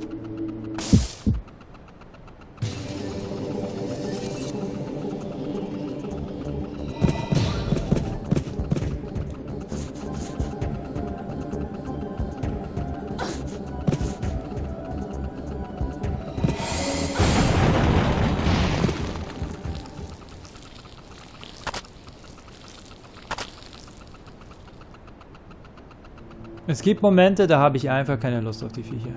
Es gibt Momente, da habe ich einfach keine Lust auf die Viecher.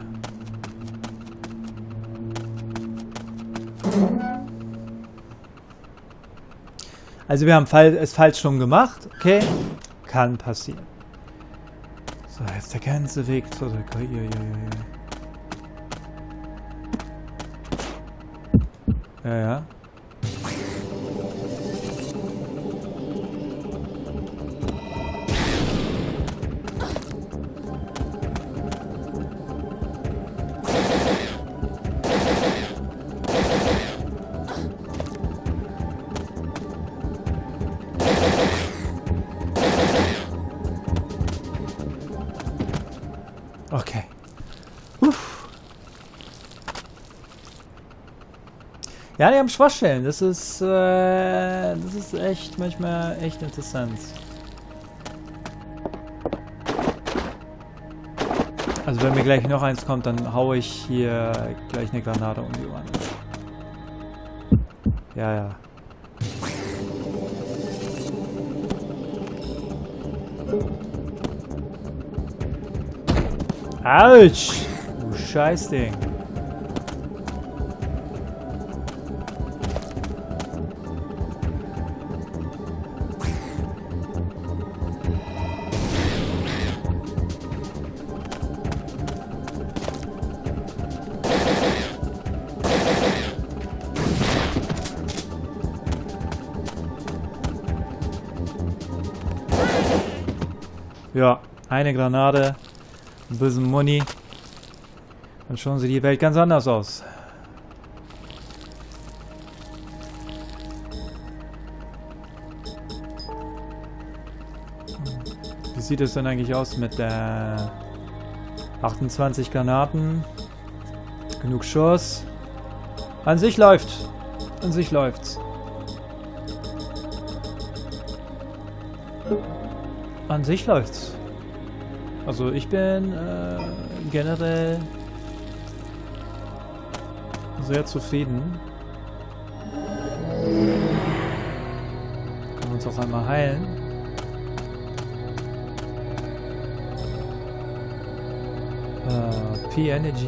Also wir haben es falsch schon gemacht, okay? Kann passieren. So, jetzt der ganze Weg zurück. Ja, ja. Okay. Ja, die haben Schwachstellen. Das ist echt manchmal echt interessant. Also wenn mir gleich noch eins kommt, dann haue ich hier gleich eine Granate um die Ohren. Ja, ja. Autsch! Du Scheißding. Ja, eine Granate. Ein bisschen Money. Dann schauen sie die Welt ganz anders aus. Wie sieht es denn eigentlich aus mit der 28 Granaten? Genug Schuss. An sich läuft. An sich läuft's. An sich läuft's. Also ich bin generell sehr zufrieden. Können wir uns auch einmal heilen. P-Energy.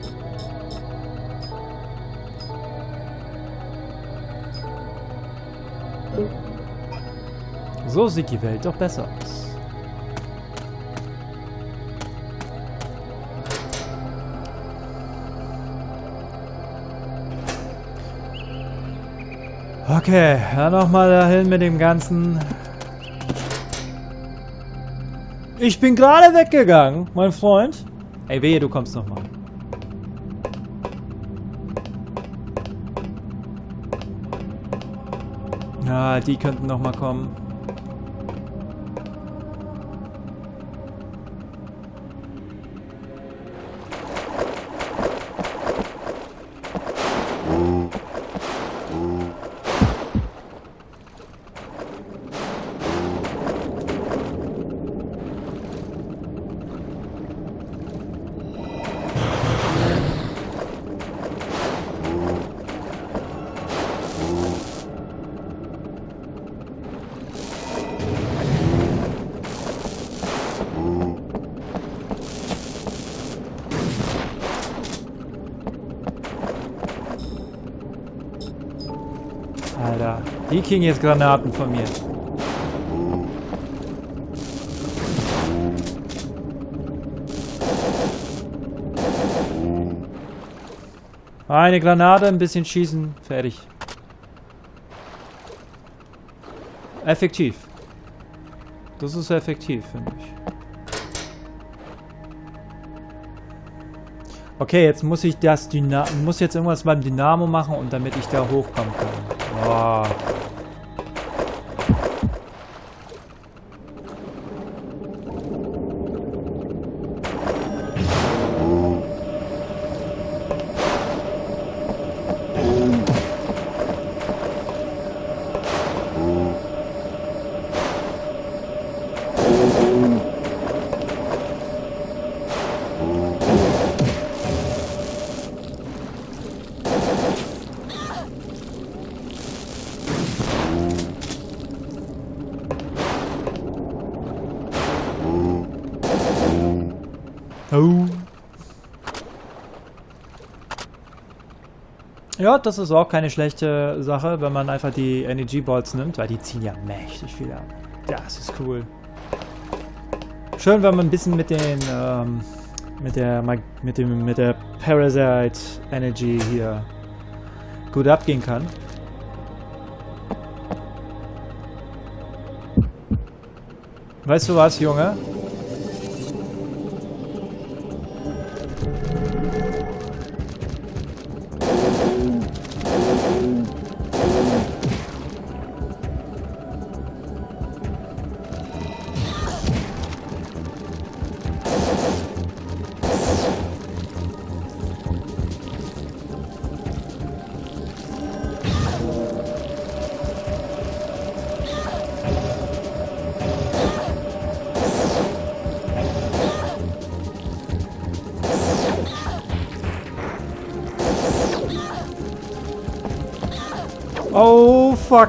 So sieht die Welt doch besser aus. Okay, dann nochmal dahin mit dem Ganzen. Ich bin gerade weggegangen, mein Freund. Ey, wehe, du kommst nochmal. Ja, die könnten noch mal kommen. Alter, die kriegen jetzt Granaten von mir. Eine Granate, ein bisschen schießen, fertig. Effektiv. Das ist effektiv, finde ich. Okay, jetzt muss ich das muss jetzt irgendwas beim Dynamo machen, und damit ich da hochkommen kann. Oh. Oh. Ja, das ist auch keine schlechte Sache, wenn man einfach die Energy Balls nimmt, weil die ziehen ja mächtig viel ab. Das ist cool. Schön, wenn man ein bisschen mit den mit der Parasite Energy hier gut abgehen kann. Weißt du was, Junge? Oh, fuck.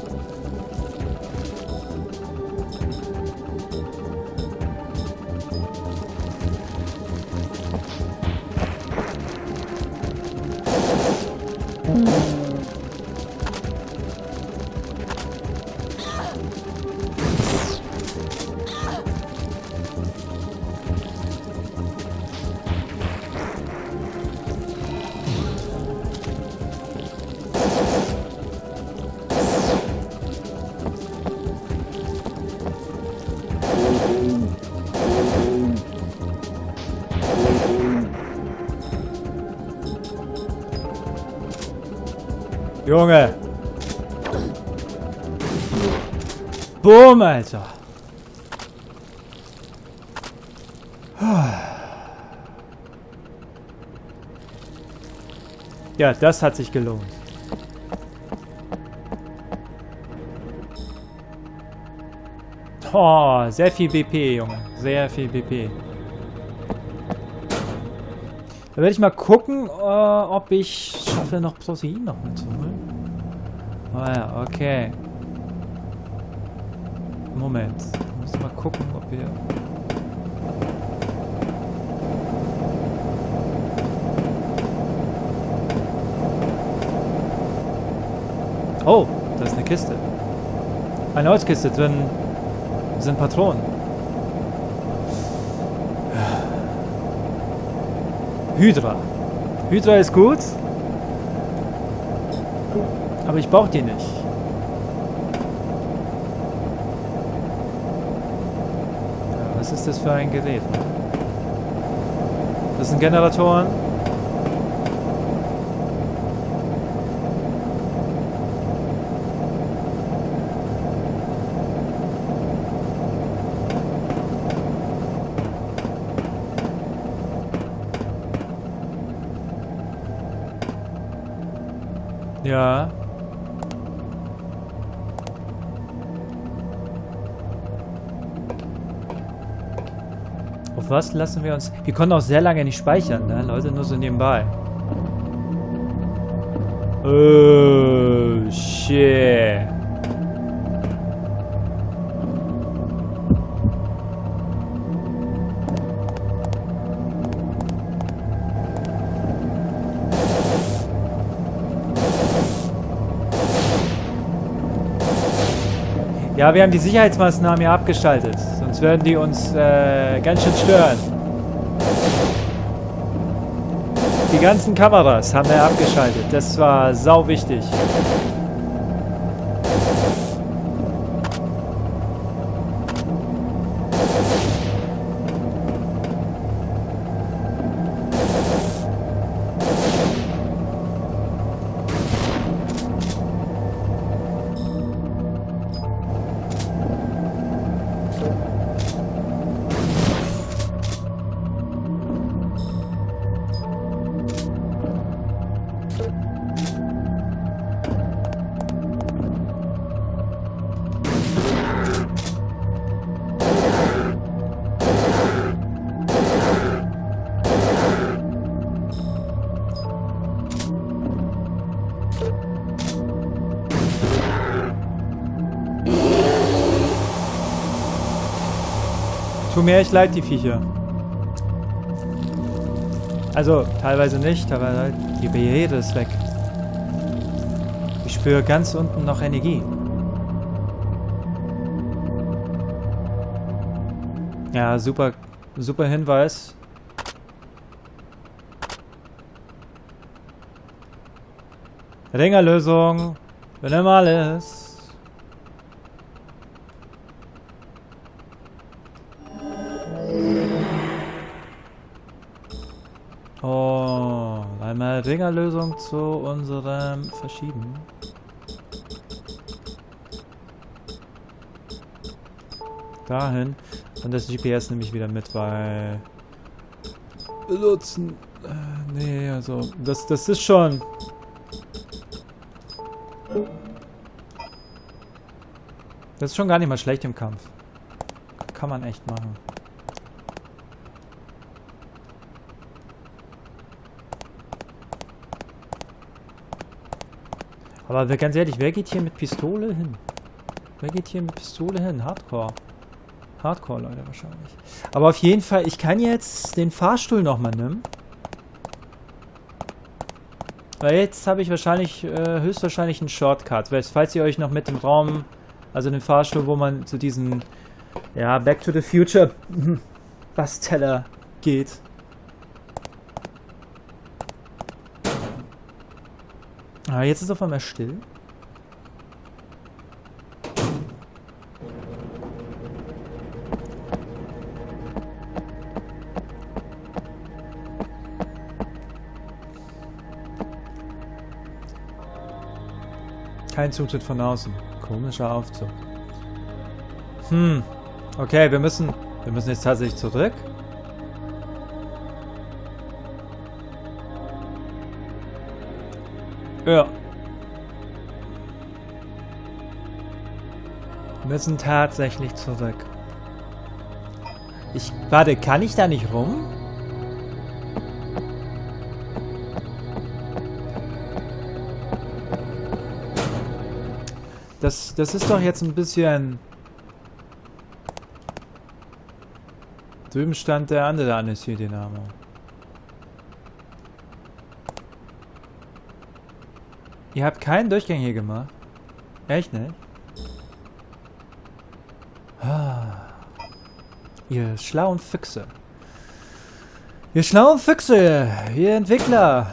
Junge. Boom, Alter. Ja, das hat sich gelohnt. Oh, sehr viel BP, Junge. Sehr viel BP. Da werde ich mal gucken, ob ich schaffe, noch Protein noch mitzuholen. Ah ja, okay. Moment. Ich muss mal gucken, ob wir... Oh, da ist eine Kiste. Eine Holzkiste, drin sind Patronen. Hydra. Hydra ist gut. Aber ich brauche die nicht. Ja, was ist das für ein Gerät? Das sind Generatoren. Ja. Auf was lassen wir uns... Wir konnten auch sehr lange nicht speichern, ne? Leute, nur so nebenbei. Oh, shit. Ja, wir haben die Sicherheitsmaßnahmen hier abgeschaltet. Sonst würden die uns ganz schön stören. Die ganzen Kameras haben wir abgeschaltet. Das war sau wichtig. Tut mir echt leid, die Viecher. Also, teilweise nicht, aber die Barriere ist weg. Ich spüre ganz unten noch Energie. Ja, super, super Hinweis. Ringerlösung. Benimm alles. Oh, einmal Ringerlösung zu unserem Verschieben. Dahin. Und das GPS nehme ich wieder mit, weil... Benutzen. Nee, also... Das ist schon... Das ist schon gar nicht mal schlecht im Kampf. Kann man echt machen. Aber ganz ehrlich, wer geht hier mit Pistole hin? Wer geht hier mit Pistole hin? Hardcore. Hardcore, Leute, wahrscheinlich. Aber auf jeden Fall, ich kann jetzt den Fahrstuhl nochmal nehmen. Weil jetzt habe ich wahrscheinlich, höchstwahrscheinlich einen Shortcut. Falls ihr euch noch mit dem Raum, also den Fahrstuhl, wo man zu diesen, ja, Back to the Future Basteller geht. Ah, jetzt ist auf einmal still. Kein Zutritt von außen. Komischer Aufzug. Okay, wir müssen jetzt tatsächlich zurück. Ja. Wir müssen tatsächlich zurück. Warte, kann ich da nicht rum? Das ist doch jetzt ein bisschen... Drüben stand der andere Anästhesiedynamo. Ihr habt keinen Durchgang hier gemacht? Echt nicht? Ah. Ihr schlauen Füchse. Ihr schlauen Füchse! Ihr Entwickler!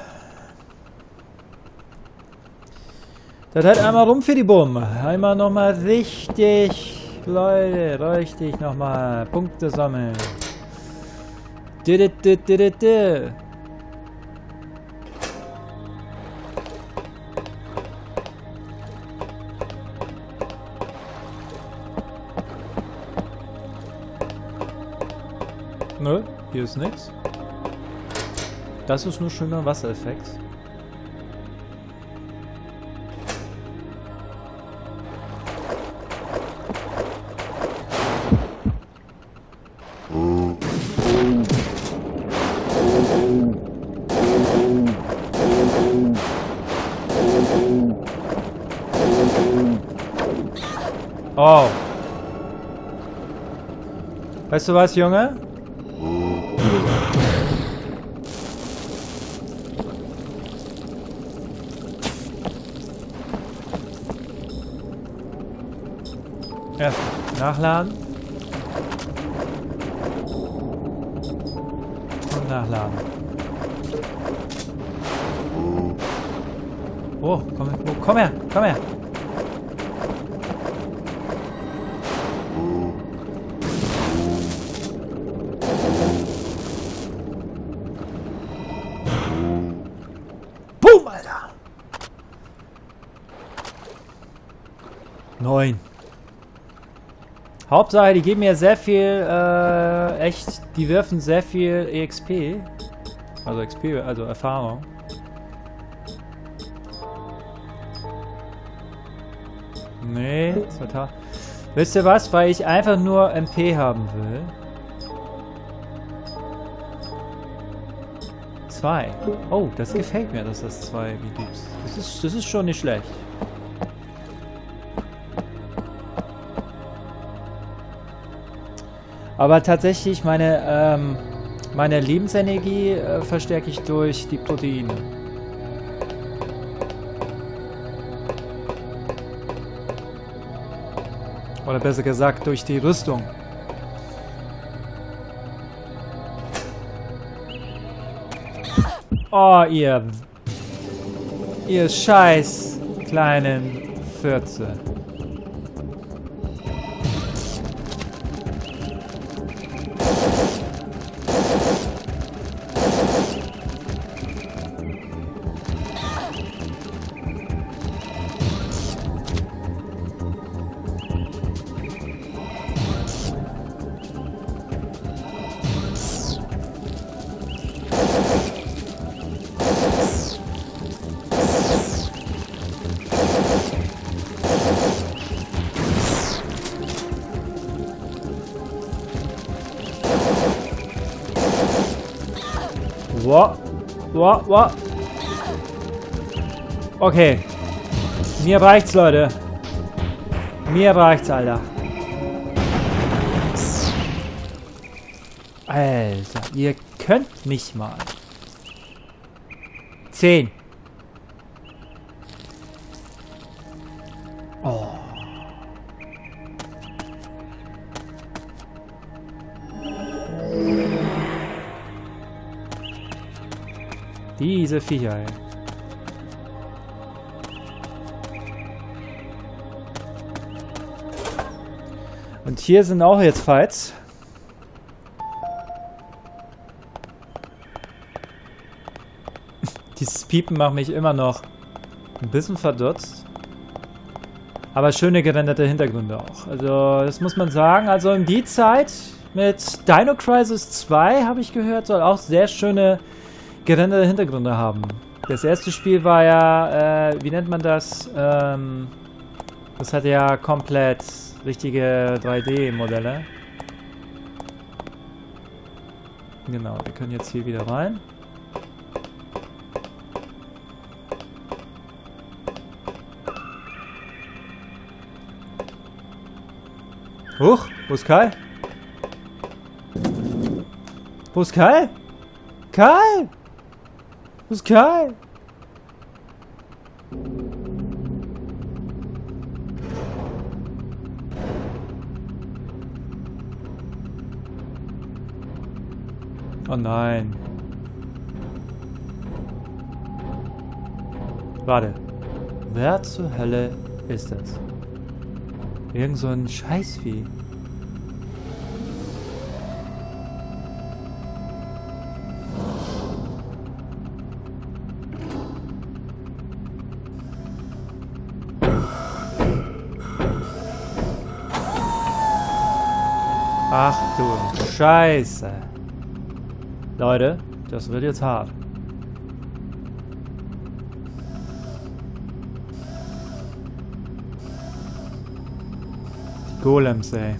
Das hat einmal rum für die Bumm. Einmal nochmal richtig, Leute, richtig nochmal Punkte sammeln. Nö, hier ist nichts. Das ist nur schöner Wassereffekt. Oh. Weißt du was, Junge? Erst nachladen. Und nachladen. Oh, komm her, komm her. Boom, Alter. 9. Hauptsache, die geben mir sehr viel, echt, die werfen sehr viel EXP. Also XP, also Erfahrung. Nee, total. Wisst ihr was? Weil ich einfach nur MP haben will. 2. Oh, das gefällt mir, dass das 2 wie gibt's. Das ist schon nicht schlecht. Aber tatsächlich meine Lebensenergie verstärke ich durch die Proteine. Oder besser gesagt, durch die Rüstung. Oh, ihr scheiß kleinen Fürze. Wow. Okay. Mir reicht's, Leute. Mir reicht's, Alter. Alter, ihr könnt mich mal. 10. Oh. Diese Viecher, ey. Und hier sind auch jetzt Fights. Dieses Piepen macht mich immer noch ein bisschen verdutzt. Aber schöne gerenderte Hintergründe auch. Also, das muss man sagen. Also, in die Zeit mit Dino Crisis 2, habe ich gehört, soll auch sehr schöne gerenderte Hintergründe haben. Das erste Spiel war ja, wie nennt man das? Das hatte ja komplett richtige 3D-Modelle. Genau, wir können jetzt hier wieder rein. Huch, wo ist Kai? Wo ist Kai? Kai! Wo ist Kai? Oh nein. Warte. Wer zur Hölle ist das? Irgend so ein Scheißvieh. Ach du Scheiße. Leute, das wird jetzt hart. Die Golems, ey.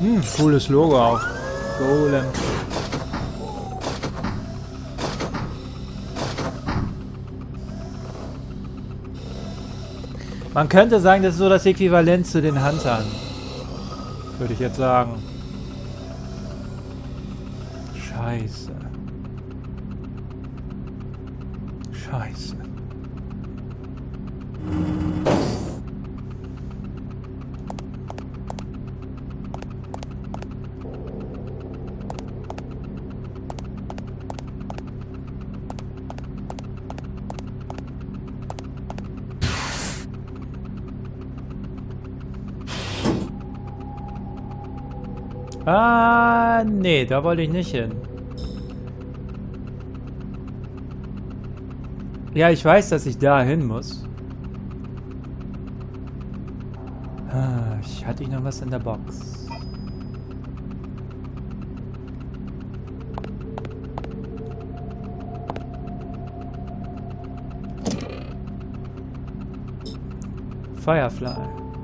Cooles Logo auch. Golem. Man könnte sagen, das ist so das Äquivalent zu den Huntern. Würde ich jetzt sagen. Scheiße. Scheiße. Ah, nee, da wollte ich nicht hin. Ja, ich weiß, dass ich da hin muss. Ah, hatte ich noch was in der Box? Firefly.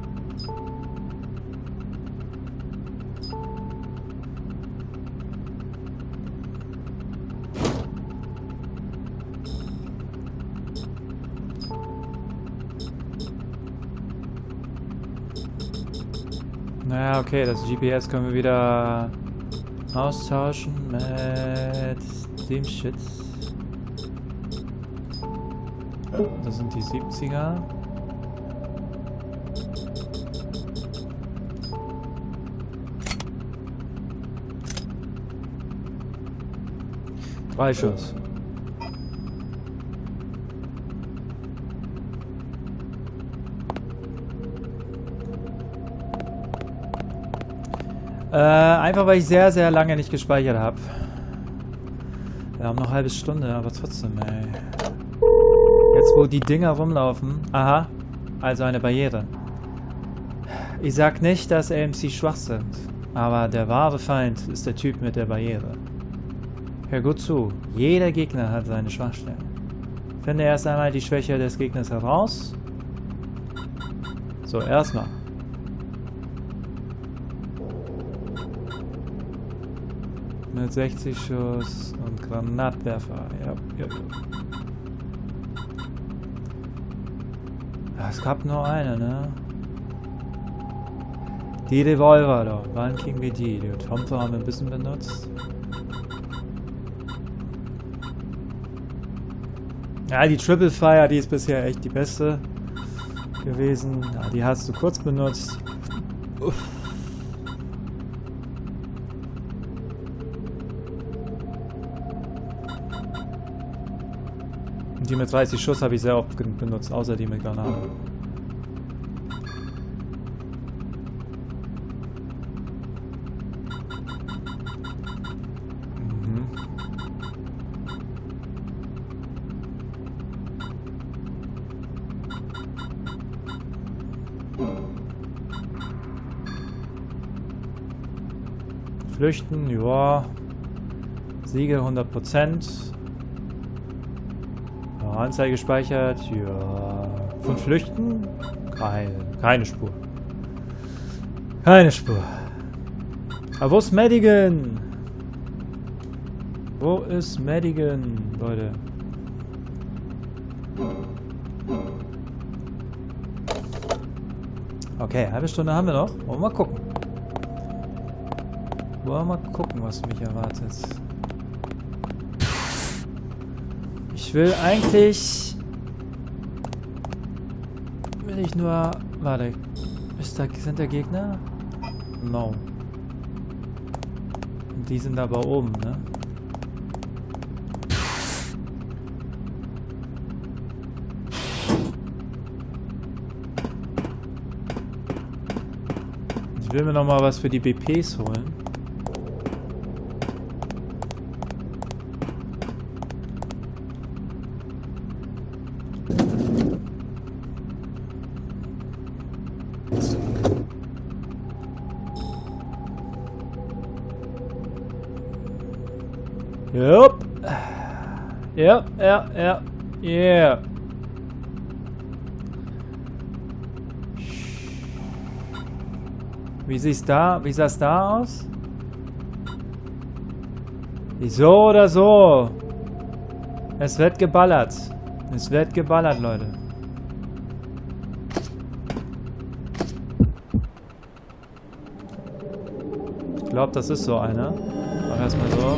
Naja, okay, das GPS können wir wieder austauschen mit dem Shit. Das sind die 70er. Drei Schuss. Einfach weil ich sehr, sehr lange nicht gespeichert habe. Wir haben noch eine halbe Stunde, aber trotzdem, ey. Jetzt, wo die Dinger rumlaufen. Aha, also eine Barriere. Ich sag nicht, dass AMC schwach sind, aber der wahre Feind ist der Typ mit der Barriere. Hör gut zu, jeder Gegner hat seine Schwachstellen. Finde erst einmal die Schwäche des Gegners heraus. So, erstmal. Mit 60 Schuss und Granatwerfer. Ja. Es gab nur eine, ne? Die Revolver da. Wann kriegen wir die? Die Trompe haben wir ein bisschen benutzt. Ja, die Triple Fire, die ist bisher echt die beste gewesen. Ja, die hast du kurz benutzt. Uff. Die mit 30 Schuss habe ich sehr oft benutzt, außer die mit Granaten. Flüchten, ja. Siege 100%. Anzeige gespeichert, ja. Von Flüchten? Keine Spur. Keine Spur. Aber wo ist Madigan? Wo ist Madigan, Leute? Okay, eine halbe Stunde haben wir noch. Wollen wir mal gucken. Wollen wir mal gucken, was mich erwartet. Ich will eigentlich... Will ich nur... Warte. Sind da Gegner? No. Die sind aber oben, ne? Ich will mir noch mal was für die BPs holen. Yup. Ja. Yeah. Wie sah es da aus? So oder so. Es wird geballert. Es wird geballert, Leute. Ich glaube, das ist so einer. Mach erstmal so.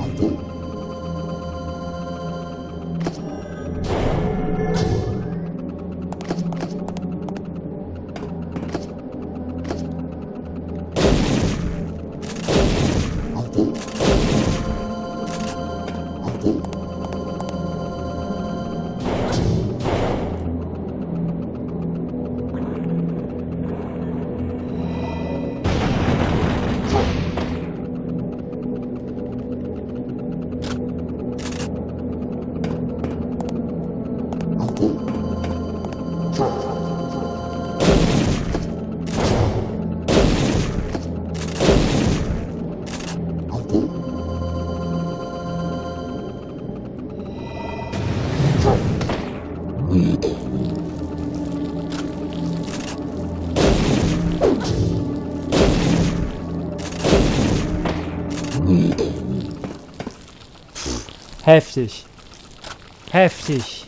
Heftig. Heftig.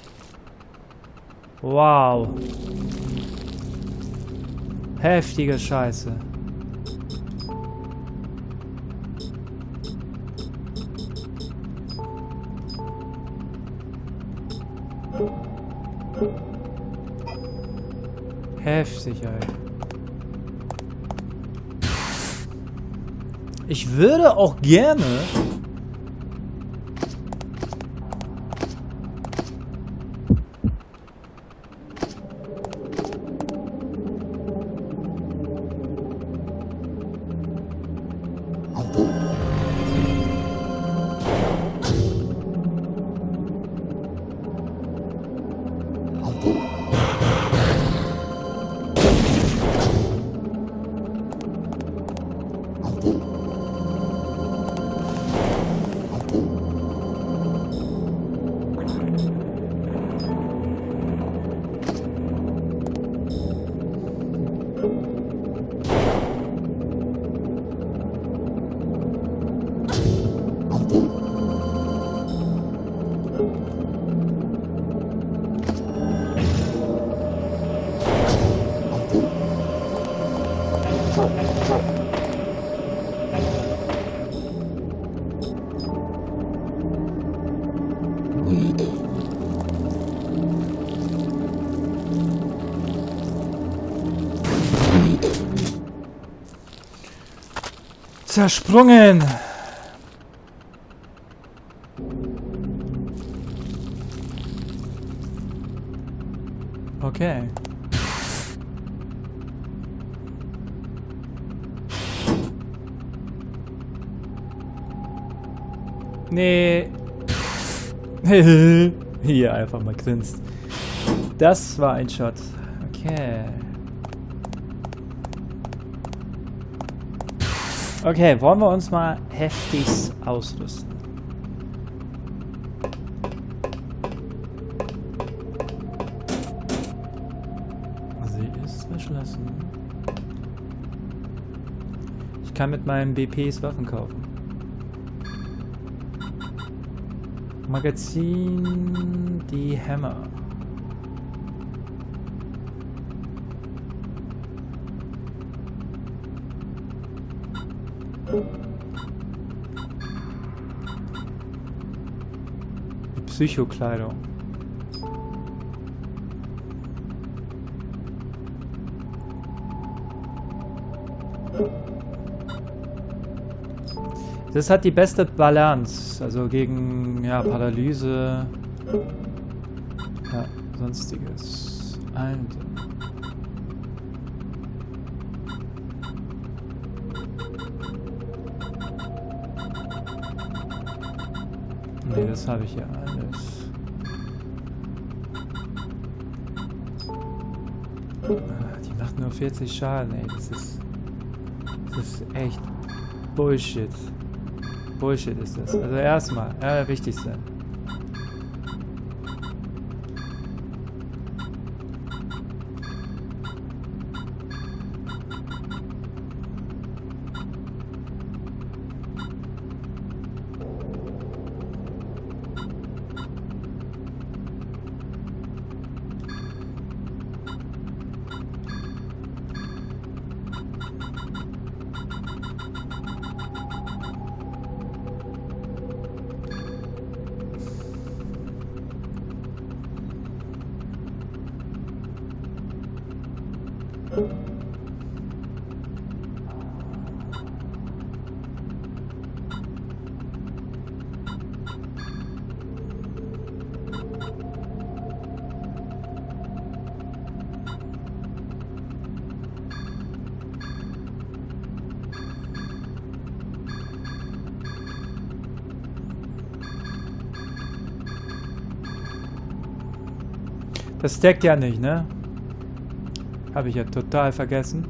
Wow. Heftige Scheiße. Heftig, ey. Ich würde auch gerne... Zersprungen! Okay. Nee. Hier einfach mal grinst. Das war ein Shot. Okay. Okay, wollen wir uns mal heftig ausrüsten. Sie ist verschlossen. Ich kann mit meinen BPs Waffen kaufen. Magazin, die Hammer. Die Psychokleidung. Das hat die beste Balance, also gegen ja, Paralyse, ja, sonstiges. Nee, das habe ich ja alles. Die macht nur 40 Schaden, ey. Das ist echt Bullshit. Bullshit ist das. Also erstmal, ja, der wichtigste. Das stackt ja nicht, ne? Habe ich ja total vergessen.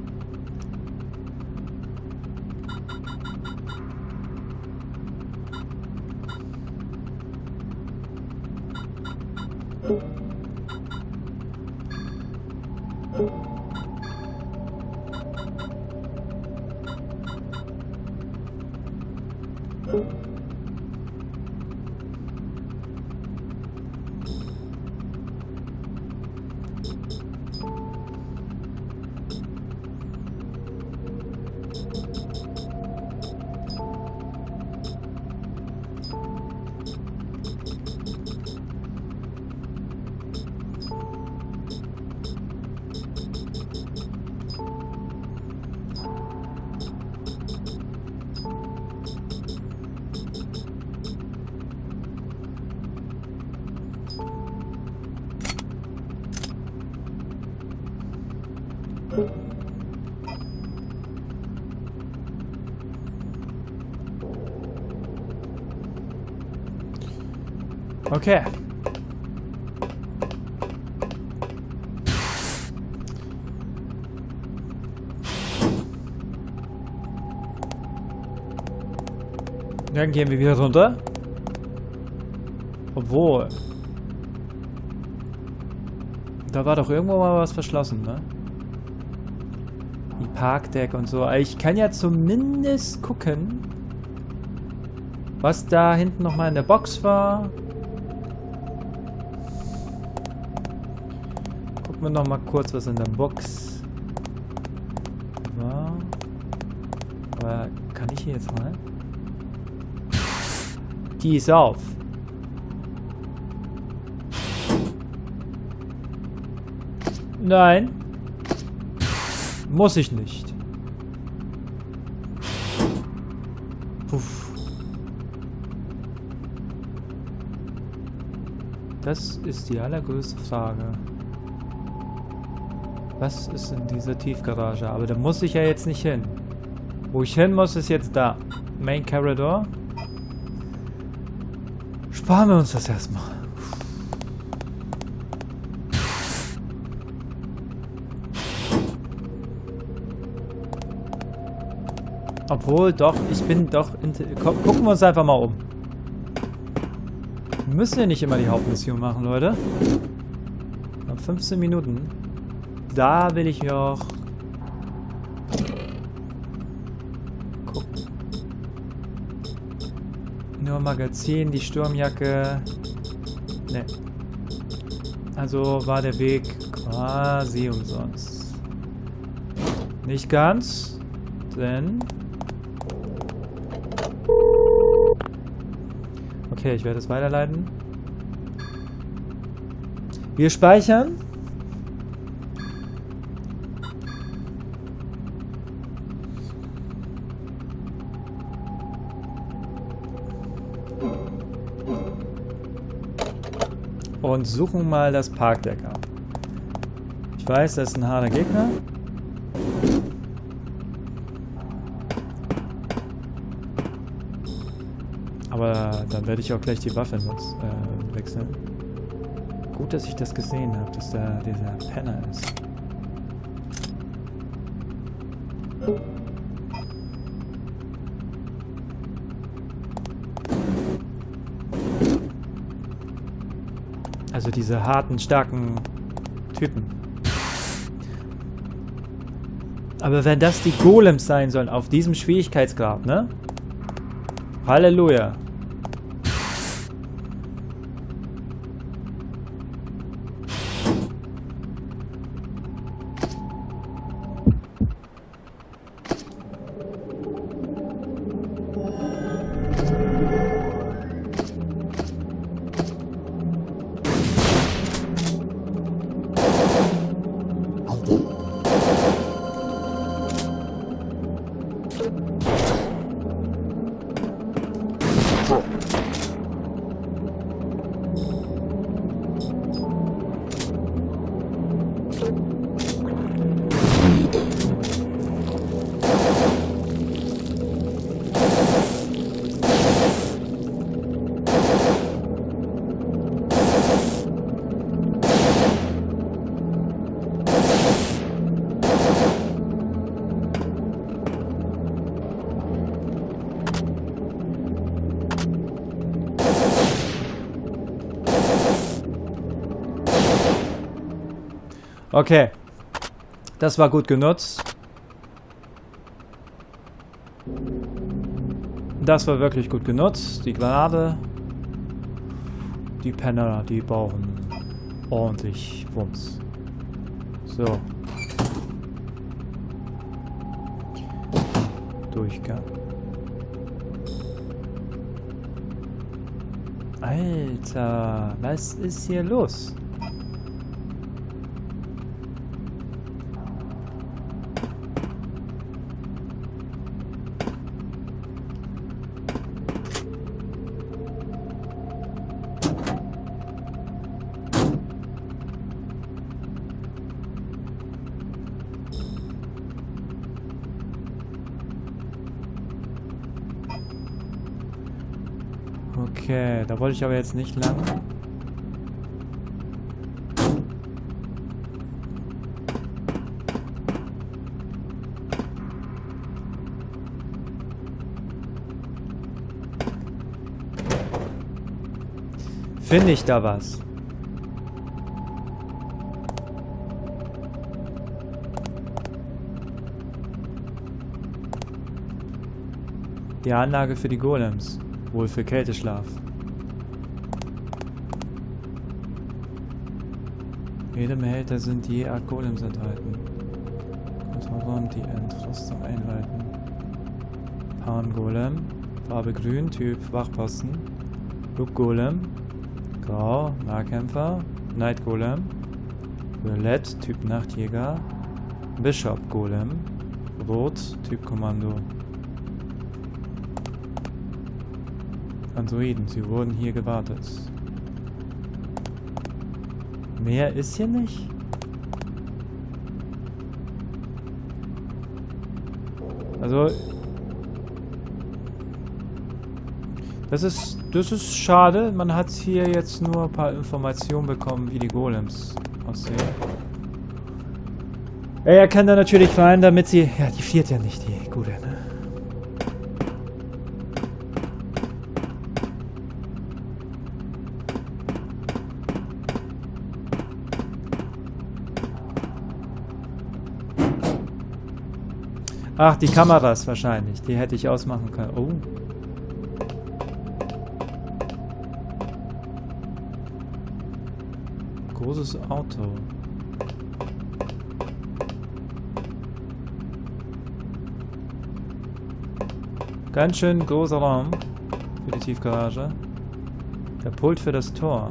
Okay. Dann gehen wir wieder runter. Obwohl. Da war doch irgendwo mal was verschlossen, ne? Die Parkdeck und so. Ich kann ja zumindest gucken, was da hinten nochmal in der Box war. Gucken wir nochmal kurz, was in der Box war. Aber kann ich hier jetzt rein? Die ist auf. Nein. Muss ich nicht. Puff. Das ist die allergrößte Frage. Was ist in dieser Tiefgarage? Aber da muss ich ja jetzt nicht hin. Wo ich hin muss, ist jetzt da. Main Corridor. Sparen wir uns das erstmal. Obwohl, doch, ich bin doch... Gucken wir uns einfach mal um. Wir müssen ja nicht immer die Hauptmission machen, Leute. Noch 15 Minuten. Da will ich noch... gucken. Nur Magazin, die Sturmjacke... Ne. Also war der Weg quasi umsonst. Nicht ganz, denn... Okay, ich werde es weiterleiten. Wir speichern. Und suchen mal das Parkdeck ab. Ich weiß, das ist ein harter Gegner. Aber dann werde ich auch gleich die Waffe wechseln. Gut, dass ich das gesehen habe, dass da dieser Penner ist. Also diese harten, starken Typen. Aber wenn das die Golems sein sollen auf diesem Schwierigkeitsgrad, ne? Halleluja. Okay. Das war gut genutzt. Das war wirklich gut genutzt. Die Granate. Die Penner, die brauchen ordentlich Wumms. So. Durchgang. Alter, was ist hier los? Okay, da wollte ich aber jetzt nicht lang. Finde ich da was? Die Anlage für die Golems. Wohl für Kälteschlaf. In jedem Behälter sind je 8 Golems enthalten. Kontrollen die Entrüstung einleiten. Pan-Golem. Farbe grün, Typ Wachposten. Loop-Golem. Grau, Nahkämpfer. Night-Golem. Violett, Typ Nachtjäger. Bishop-Golem. Rot, Typ Kommando. Androiden, sie wurden hier gewartet. Mehr ist hier nicht? Also... Das ist schade. Man hat hier jetzt nur ein paar Informationen bekommen, wie die Golems aussehen. Er kann da natürlich rein, damit sie... Ja, die friert ja nicht, die gute, ne? Ach, die Kameras wahrscheinlich. Die hätte ich ausmachen können. Oh. Großes Auto. Ganz schön großer Raum für die Tiefgarage. Der Pult für das Tor.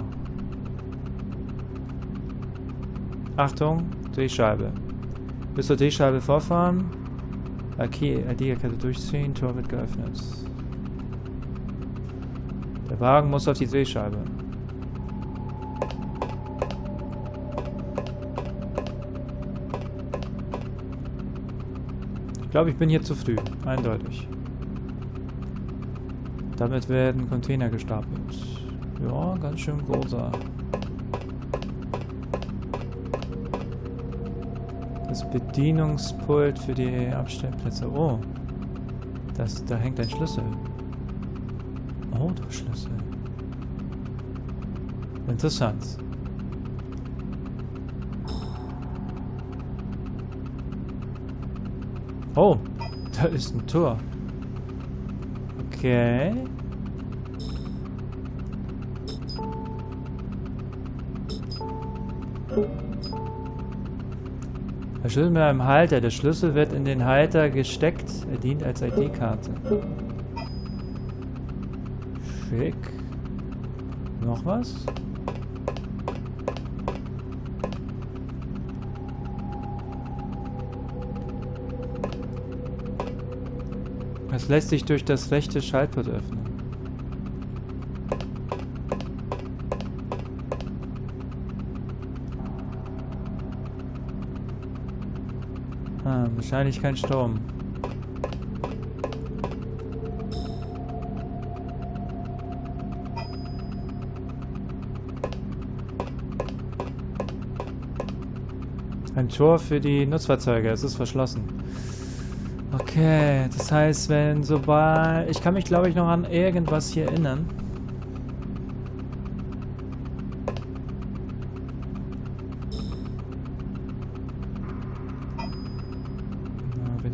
Achtung, Drehscheibe. Bis zur Drehscheibe vorfahren. Okay, ID-Kette durchziehen, Tor wird geöffnet. Der Wagen muss auf die Drehscheibe. Ich glaube, ich bin hier zu früh. Eindeutig. Damit werden Container gestapelt. Ja, ganz schön großer. Das Bedienungspult für die Abstellplätze. Oh. Da hängt ein Schlüssel. Oh, der Schlüssel. Interessant. Oh, da ist ein Tor. Okay. Der Schlüssel mit einem Halter. Der Schlüssel wird in den Halter gesteckt. Er dient als ID-Karte. Schick. Noch was? Es lässt sich durch das rechte Schaltpult öffnen. Ah, wahrscheinlich kein Strom. Ein Tor für die Nutzfahrzeuge. Es ist verschlossen. Okay, das heißt, wenn sobald... Ich kann mich, glaube ich, noch an irgendwas hier erinnern.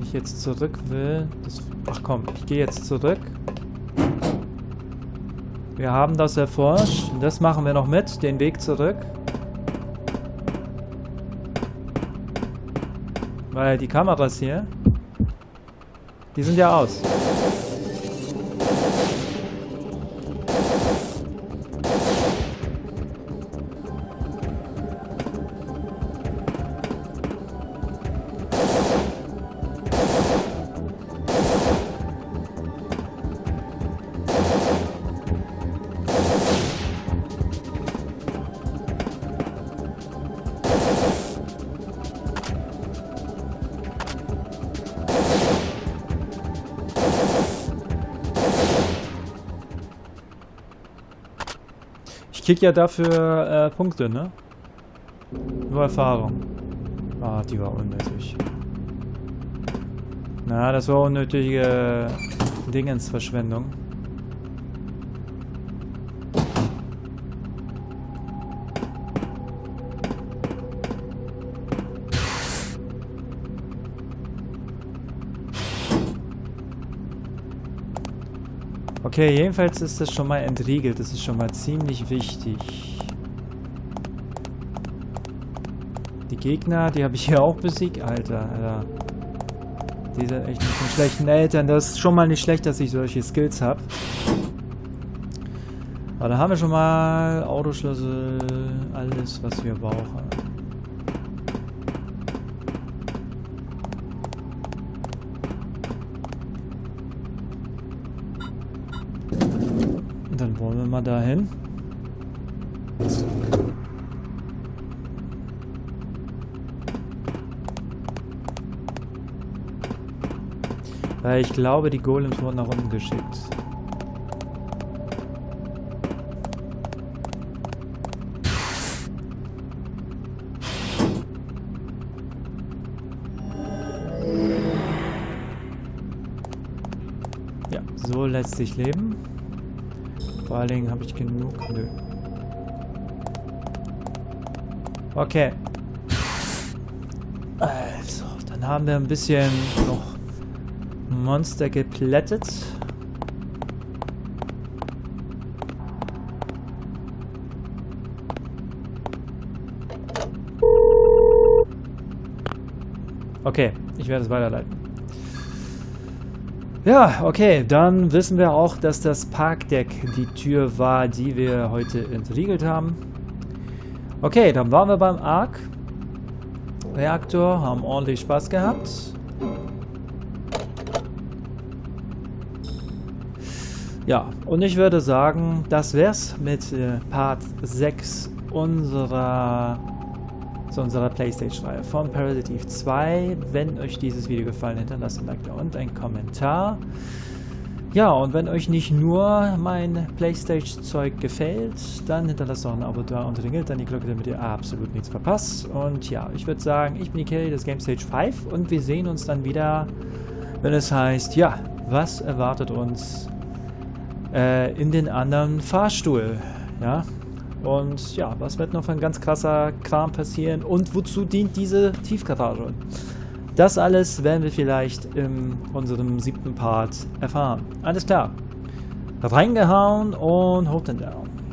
ich jetzt zurück will... Ach komm, ich gehe jetzt zurück. Wir haben das erforscht. Das machen wir noch mit, den Weg zurück. Weil die Kameras hier, die sind ja aus. Ich krieg ja dafür Punkte, ne? Nur Erfahrung. Ah, die war unnötig. Na, das war unnötige Dingensverschwendung. Okay, jedenfalls ist das schon mal entriegelt. Das ist schon mal ziemlich wichtig. Die Gegner, die habe ich hier auch besiegt. Alter. Die sind echt nicht von schlechten Eltern. Das ist schon mal nicht schlecht, dass ich solche Skills habe. Aber da haben wir schon mal Autoschlüssel, alles, was wir brauchen. Dann wollen wir mal dahin. Weil ich glaube, die Golems wurden nach unten geschickt. Ja, so lässt sich leben. Vor allen Dingen habe ich genug. Nö. Okay. Also, dann haben wir ein bisschen noch Monster geplättet. Okay, ich werde es weiterleiten. Ja, okay, dann wissen wir auch, dass das Parkdeck die Tür war, die wir heute entriegelt haben. Okay, dann waren wir beim Arc-Reaktor, haben ordentlich Spaß gehabt. Ja, und ich würde sagen, das wär's mit Part 6 unserer PlayStation-Reihe von Parasite Eve 2. Wenn euch dieses Video gefallen hat, hinterlasst ein Like da und einen Kommentar. Ja, und wenn euch nicht nur mein PlayStation-Zeug gefällt, dann hinterlasst auch ein Abo da und ringelt dann die Glocke, damit ihr absolut nichts verpasst. Und ja, ich würde sagen, ich bin Kelly, das Game Stage 5 und wir sehen uns dann wieder, wenn es heißt, ja, was erwartet uns in den anderen Fahrstuhl, ja. Und ja, was wird noch für ein ganz krasser Kram passieren und wozu dient diese Tiefgarage? Das alles werden wir vielleicht in unserem 7. Part erfahren. Alles klar. Reingehauen und hoch den Down.